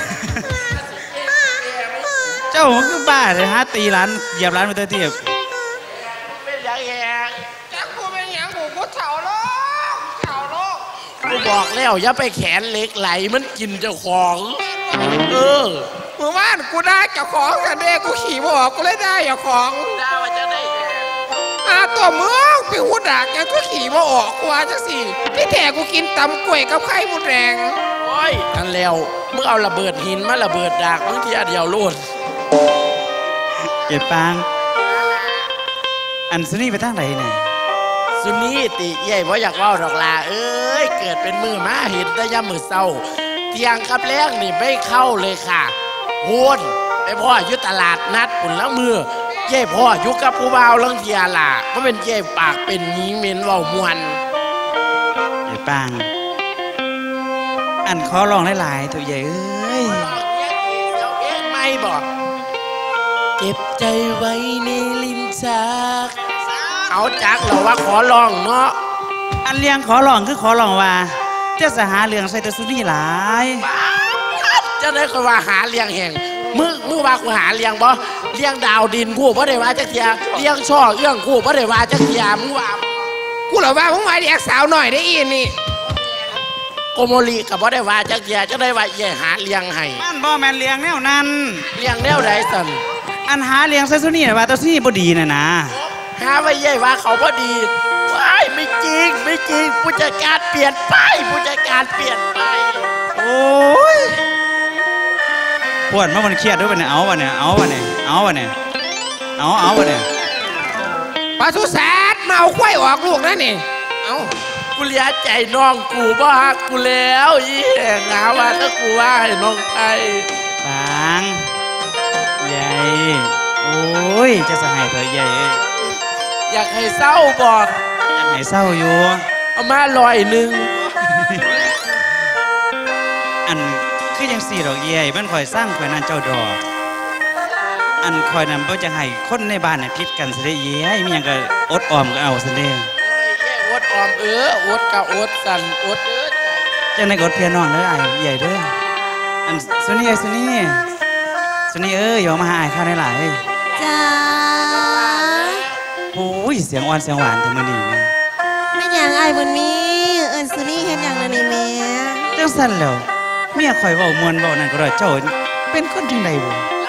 เจ้าคือบ้าเลยฮะตีร้านเหยียบร้านมาเตอร์เทียบเป็นยังไงจักกูเป็นยังกูเฉาโลกกูบอกแล้วอย่าไปแขนเล็กไหลมันกินเจ้าของเมื่อวานกูได้เจ้าของกันเด้กูขี่บ่ออกกูเลยได้เจ้าของได้ว่าจะได้ตัวเมืองไปหูดักยังก็ขี่บ่ออกกูว่าจังสิที่แท้กูกินตำกล้วยกับไข่มดแดงโอ้ยอันแล้วมึงเอาระเบิดหินมาระเบิดดักมึงที่เดียวโลดเก็บปางอันซุนี่ไปทางไหนเนี่ยซุนี่ติใหญ่เพราะอยากว่าดอกลาเอ้ยเกิดเป็นมือมาเห็นได้ย่ำมือเศร้าเที่ยงกับแรงนี่ไม่เข้าเลยค่ะโหนไปพ่ออยู่ตลาดนัดปุ่นแล้วมือเย่พ่ออยู่กับผู้บ่าวลังเทียล่ะก็เป็นเย่ปากเป็นงี้เหม็นเว้ามวนเก็บปางอันขอลองหลายๆตัวใหญ่เอ้ยเราเองไม่บอกเก็บใจไว้ในลิ้นชักเอาจักเราว่าขอลองเนาะอันเลี้ยงขอลองคือขอลองว่าจะสหาเรื่องใส่ตัวซุนี่หลายจะได้ก็ว่าหาเลี้ยงแห่งมือว่ากูหาเลี้ยงบ่เลี้ยงดาวดินกูบ่ได้ว่าจักเทียเลี้ยงช่อเอื้องกูบ่ได้ว่าจักเทียมึงว่ากูเหรอว่ามึงมาเด็กสาวหน่อยได้อีนี่โกโมลีกับบ่ได้ว่าจักเทียจะได้ว่าใหญ่หาเลี้ยงให้มันบ่แม่นเลี้ยงแนวนั้นเลี้ยงแนวใดสั่นอันหาเลี้ยงใส่ซุนี่ว่าตัวซุนี่บ่ดีน่ะนะหาไว้ใหญ่ว่าเขาบ่ดีว้ายไม่จริงผู้จัดการเปลี่ยนไปผู้จัดการเปลี่ยนไปโอ้ยปวดมามันเครียดด้วยป่ะเนี่ยเอาป่ะเนี่ยเอาป่ะเนี่ยเอาป่ะเนี่ยเอาป่ะเนี่ยปลาสุสานมาเอาควายออกลูกนะนี่เอากูเลี้ยใจน้องกูบ้ากูแล้วอีแห่งหาว่าถ้ากูว่าให้น้องไปบางใหญ่โอ้ยจะสหายเธอใหญ่อยากให้เศร้าบอกอยากให้เศร้าอยู่เอามา100 อันคือยัง4ดอกใหญ่มันคอยสร้างคอยนั่นเจ้าดอกอันคอยนั่นบ่จะให้คนในบ้านน่ะพิษกันสิได้เย้ยมีหยังก็อดออมก็เอาสิเด้อดออมอดก็อดสั่นอดจังได๋ก็อดเพียน้องเด้ออ้ายใหญ่เด้ออันซุนี่เอ้ยอย่ามาหาอ้ายข้าวได้หลายจ้าโอ้ยเสียงอ่อนเสียงหวานแต่มื้อนี้แม่ไม่หยังอ้ายบุญมีเอิ้นซุนี่เฮ็ดหยังนั่นนี่แม่จังซั่นแล้วเมียข่อยเว้าม่วนเว้านั่นก็ได้เจ้าเป็นคนจังได๋บ่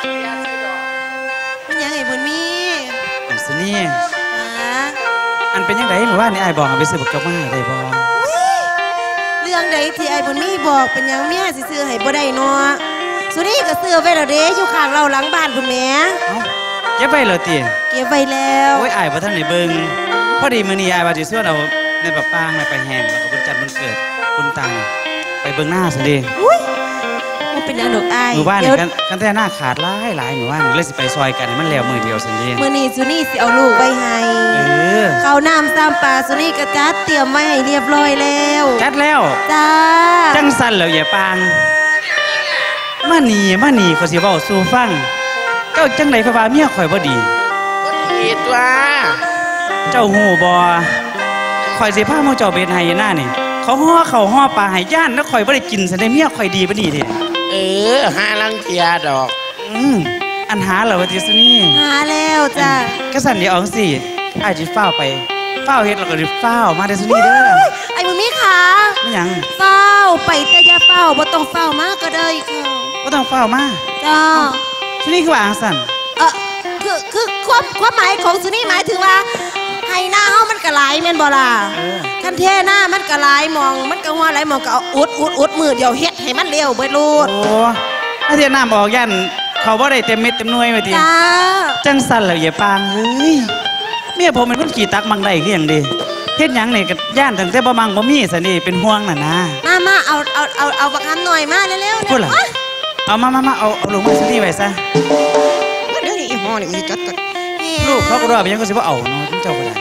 เป็นหยังไอ้บุญมีอันซุนี่อันเป็นยังไงเมื่อวานนี้ไอ้บอกไปซื้อบักจอกมาได้บ่เรื่องใดที่ไอ้บุญมีบอกเป็นยังเมียสิซื้อให้บ่ได้เนาะสุนี่ก็ซื้อไว้แล้วเด้อยู่ข้างเราหลังบ้านคุณแม่เก็บไว้แล้วติเก็บไว้แล้วโอ้ยไอ้บ่ทันได้เบิ่งพอดีมื้อนี้ไอ้ว่าสิชวนเอาในปะปางไปแห้งแล้วก็บุญจันทร์บุญเกิดบุญตังไปเบิ่งหน้าซะดิมันเป็นยังดอกอ้ายหมู่บ้านกันแต่หน้าขาดหลายหมู่บ้านเลยสิไปซอยกันมันแล้วมื้อเดียวซะดิมื้อนี้สุนี่สิเอาลูกไว้ให้ข้าวน้ำซ้ำปลาสุนี่ก็จัดเตรียมไว้ให้เรียบร้อยแล้วจัดแล้วจ้าจังสั่นแล้วอย่าปางมานี่เขาสิเว้าสู่ฟังเจ้าจังได๋เพราะว่าเมียข่อยบ่ดีบ่ดีตัวเจ้าฮู้บ่ข่อยสิพาหมู่เจ้าไปไห้หน้านี่เขาห่อเขาห่อปลาให้ย่านแล้วข่อยบ่ได้กินซะได้เมียข่อยดีปานนี้เด้หาลังเกียจดอกอันหาเหรอว่าติสนี่หาแล้วจ้ะก็สั่นเดี๋ยวเอาสิอ้ายสิฟ้าวไปฟ้าวเฮ็ดแล้วก็สิฟ้าวมาเด้อสินี่เด้อไอ้มึงมีขาไม่หยังเฝ้าไปแต่อย่าเฝ้าบ่ต้องเฝ้ามากก็ได้ค่ะบ่ต้องฟ้าวมาจ้าสินี่คือว่าจังซั่นคือความหมายของสุนี่หมายถึงว่าให้หน้าเฮามันก็หลายแม่นบ่ล่ะคันแท้หน้ามันก็หลายมองมันก็หัวหลายมองก็เอาอุดมือเดียวเฮ็ดให้มันเร็วเบิดโลดโอ้ถ้าเทียน้ำออกย่านเขาบ่ได้เต็มเม็ดเต็มหน่วยว่าติจ้าจังสั่นแล้วอย่าปางเอ้ยเมียผมเป็นคนขี่ตักมังได้คือหยังเด้เฮ็ดหยังนี่ก็ย่านตั้งแต่บ่มังบ่มีซะนี่เป็นห่วงน่ะนะมาเอาบักคำหน่อยมาเร็วๆพูดล่ะเอามาเอาลงมาสินี่ไว้ซะเดี๋ยวนี้อีหมอนี่มันจัดกันลูกเขาก็รอไปยังก็สิบ่เอาเนาะจังเจ้าก็ได้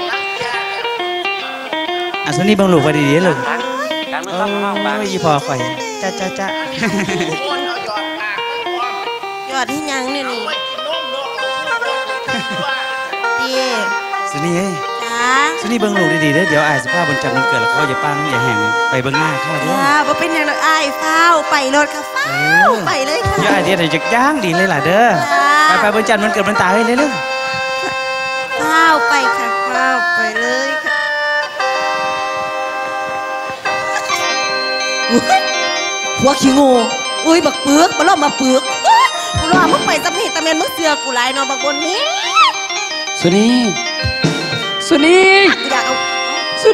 อ่ะสนี่เบิ่งลูกไว้ดีๆลูกโอ้ยอีพ่อข่อยจ้ายอดที่ยังเนี่ยนี่ดีสนี่เอ้ยจ้าสนี่เบิ่งลูกดีๆเด้อเดี๋ยวอ้ายสิพาบนจับมันเกิดแล้วเขาอย่าปางอย่าแห้งไปเบิ่งหน้าเขาเด้อจ้าบ่เป็นอย่างดอกอ้ายเฝ้าไปรถค่ะเฝ้าไปเลยค่ะอย่าอ้ายเดี๋ยวจะย่างดีเลยล่ะเด้อไปบนจันทร์มันเกิดมันตายเลยเร็วเฝ้าไปค่ะเฝ้าไปเลยค่ะหัวขี้งูอุ้ยบักเปลือกมาล่อมาเปลือกกูรอมึงไปสักนี่ตะเมนมึงเสือกูหลายนอนบักบนนี้สุนีอยากเอาสุ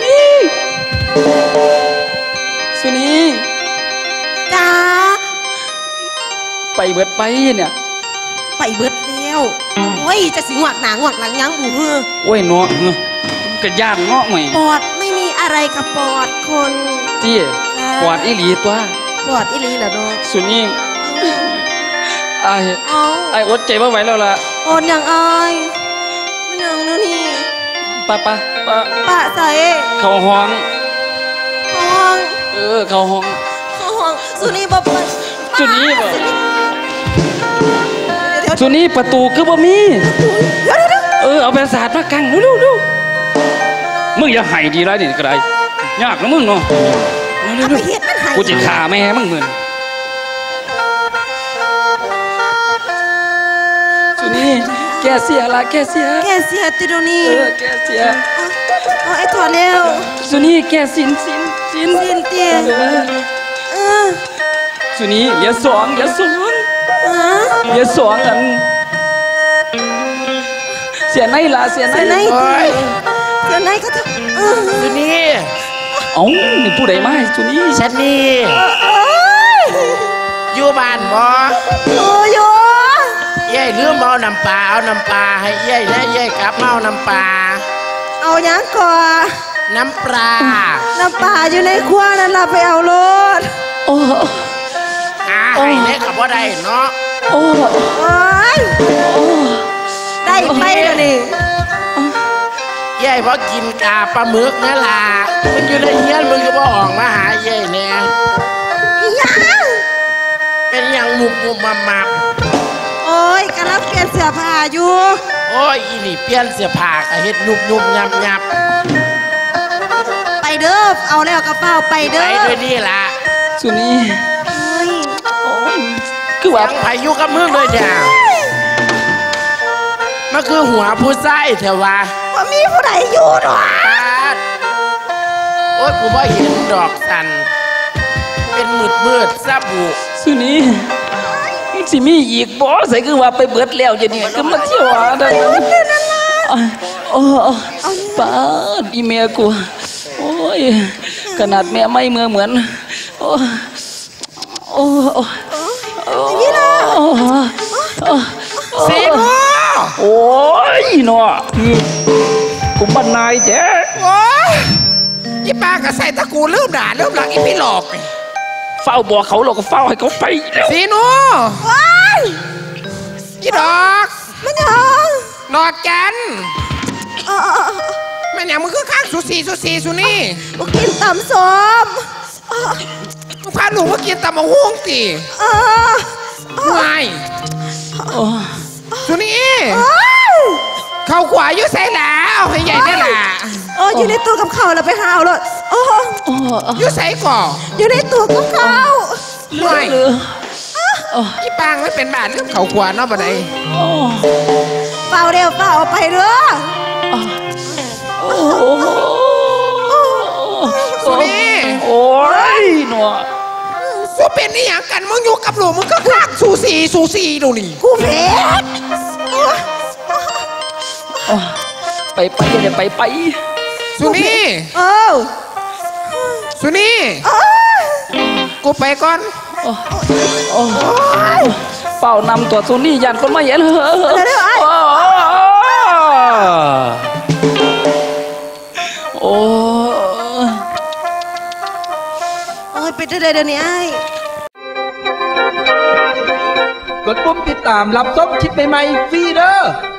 นีจ้าไปเบิดไปเนี่ยไปเบิดแล้วโอ้ยจะสิงหวักหนางหวักหลังยังอูเฮือโอ้ยเนาะกระย่างเนาะไหมปอดไม่มีอะไรกับปอดคนจี้ปอดอีหลีตัวปอดอีหลีเหรอเนาะสุนีไอ้เอาไอ้อดใจไม่ไหวแล้วล่ะปอดอย่างอายมันอย่างนู้นนี่ป้าปะใส่เขาห้องห้องเขาห้องห้องสุนีบ่เปิดสุนีบ่เดี๋ยวสุนีประตูคือบ่มีเอาเป็นศาสตร์มากังดูมึงอย่าให้ดีไรนี่ก็ได้ยากนะมึงเนาะเอาไปเฮ็ดมันหายกูจะฆ่าแม่มึงเหมือนสุนีแกเสียละแกเสียแกเสียติโดนี่แกเสียเอาไอ้ถอดเร็วสุนีแกสินสินเตียงสุนีอย่าสองอันเสียในละเสียในเสียไหนก็จะสุนี่เอ้านี่ผู้ใดมาให้สุนีฉันนี่อยู่บ้านบ่โอ้ยเย่ลืมเอาน้ำปลาให้เย่นะเย่กลับมาเอาน้ำปลาเอาหยังก่อนน้ำปลาน้ำปลาอยู่ในครัวนั่นล่ะไปเอารถโอ้ให้เล็กกับว่าได้เนาะโอ้โอ้ยได้ไปแล้วนี่เย่เพราะกินกาปลาหมึกนี่ล่ะมันอยู่ในเฮียนมึงก็บ่ออกมาหาเย่เนี่ยยังเป็นอย่างมุมมับโอ้ยกำลังเปลี่ยนเสื้อผ้าอยู่โอ้ยอีนี่เปลี่ยนเสื้อผ้าก็เฮ็ดยุบยับไปเด้อเอาแล้วกระเป๋าไปไปเด้อด้วยนี่ล่ะสุนีเฮ้ยโอ้ยคือว่ายังพายุกับมึงเลยจ้ะมันคือหัวผู้ไส้เถอะวะว่ามีผู้ใดอยู่หรอปาดโอ้ยกูบ่เห็นดอกสันเป็นมืดซาบุสุนีสิมีอีกบ่ใส่คือว่าไปเบิดแล้วจะเนี่ยก็มาเที่ยวหาได้โอ้ป้าอีเมียกูโอ้ยขนาดแม่ไม่เหมือนโอ้นี่ล่ะสีโม่โอ้ยเนาะกูบันนายแจ๊โอ้ยอีปากก็ใส่ตะกูลืมด่าลืมหลังอีพี่หลอกเฝ้าบอกเขาเราก็เฝ้าให้เขาไปแล้วสีหนูว้ายอีดอกมันยังดอกจันแม่เนี่ยมึงคือข้างสุสีสุนี่กูกินตำส้มมึงพาลูกมากินตำมะฮุ่งสิ ไม่สุนี่เขาขวาอยู่ใส่แล้วให้ใหญ่ได้ล่ะโอ้อยู่ในตู้กับข้าวเราไปหาเอาเลยโอ้อยู่ใส่ก่ออยู่ในตู้กับข้าวห่วยอีปางไม่เป็นบาทเรื่องเขาขวานเนาะบัดนี้เฝ้าเร็วเฝ้าเอาไปเด้อสุนี่โอ้ยหนัวสูเป็นนี่อย่างกันมึงอยู่กับหลูมึงก็คากสูสีดูนี่กูเผ็ดไปเดี๋ยวไปสุนี่เออสุนี่กูไปก่อนเป่านำตัวซูนี่ยันคนมาเห็นเหรอเร็วๆไอ้โอ้โอ้ยไปเดี๋ยวนี้ไอ้กดปุ่มติดตามรับชมคลิปใหม่ๆฟรีเด้อ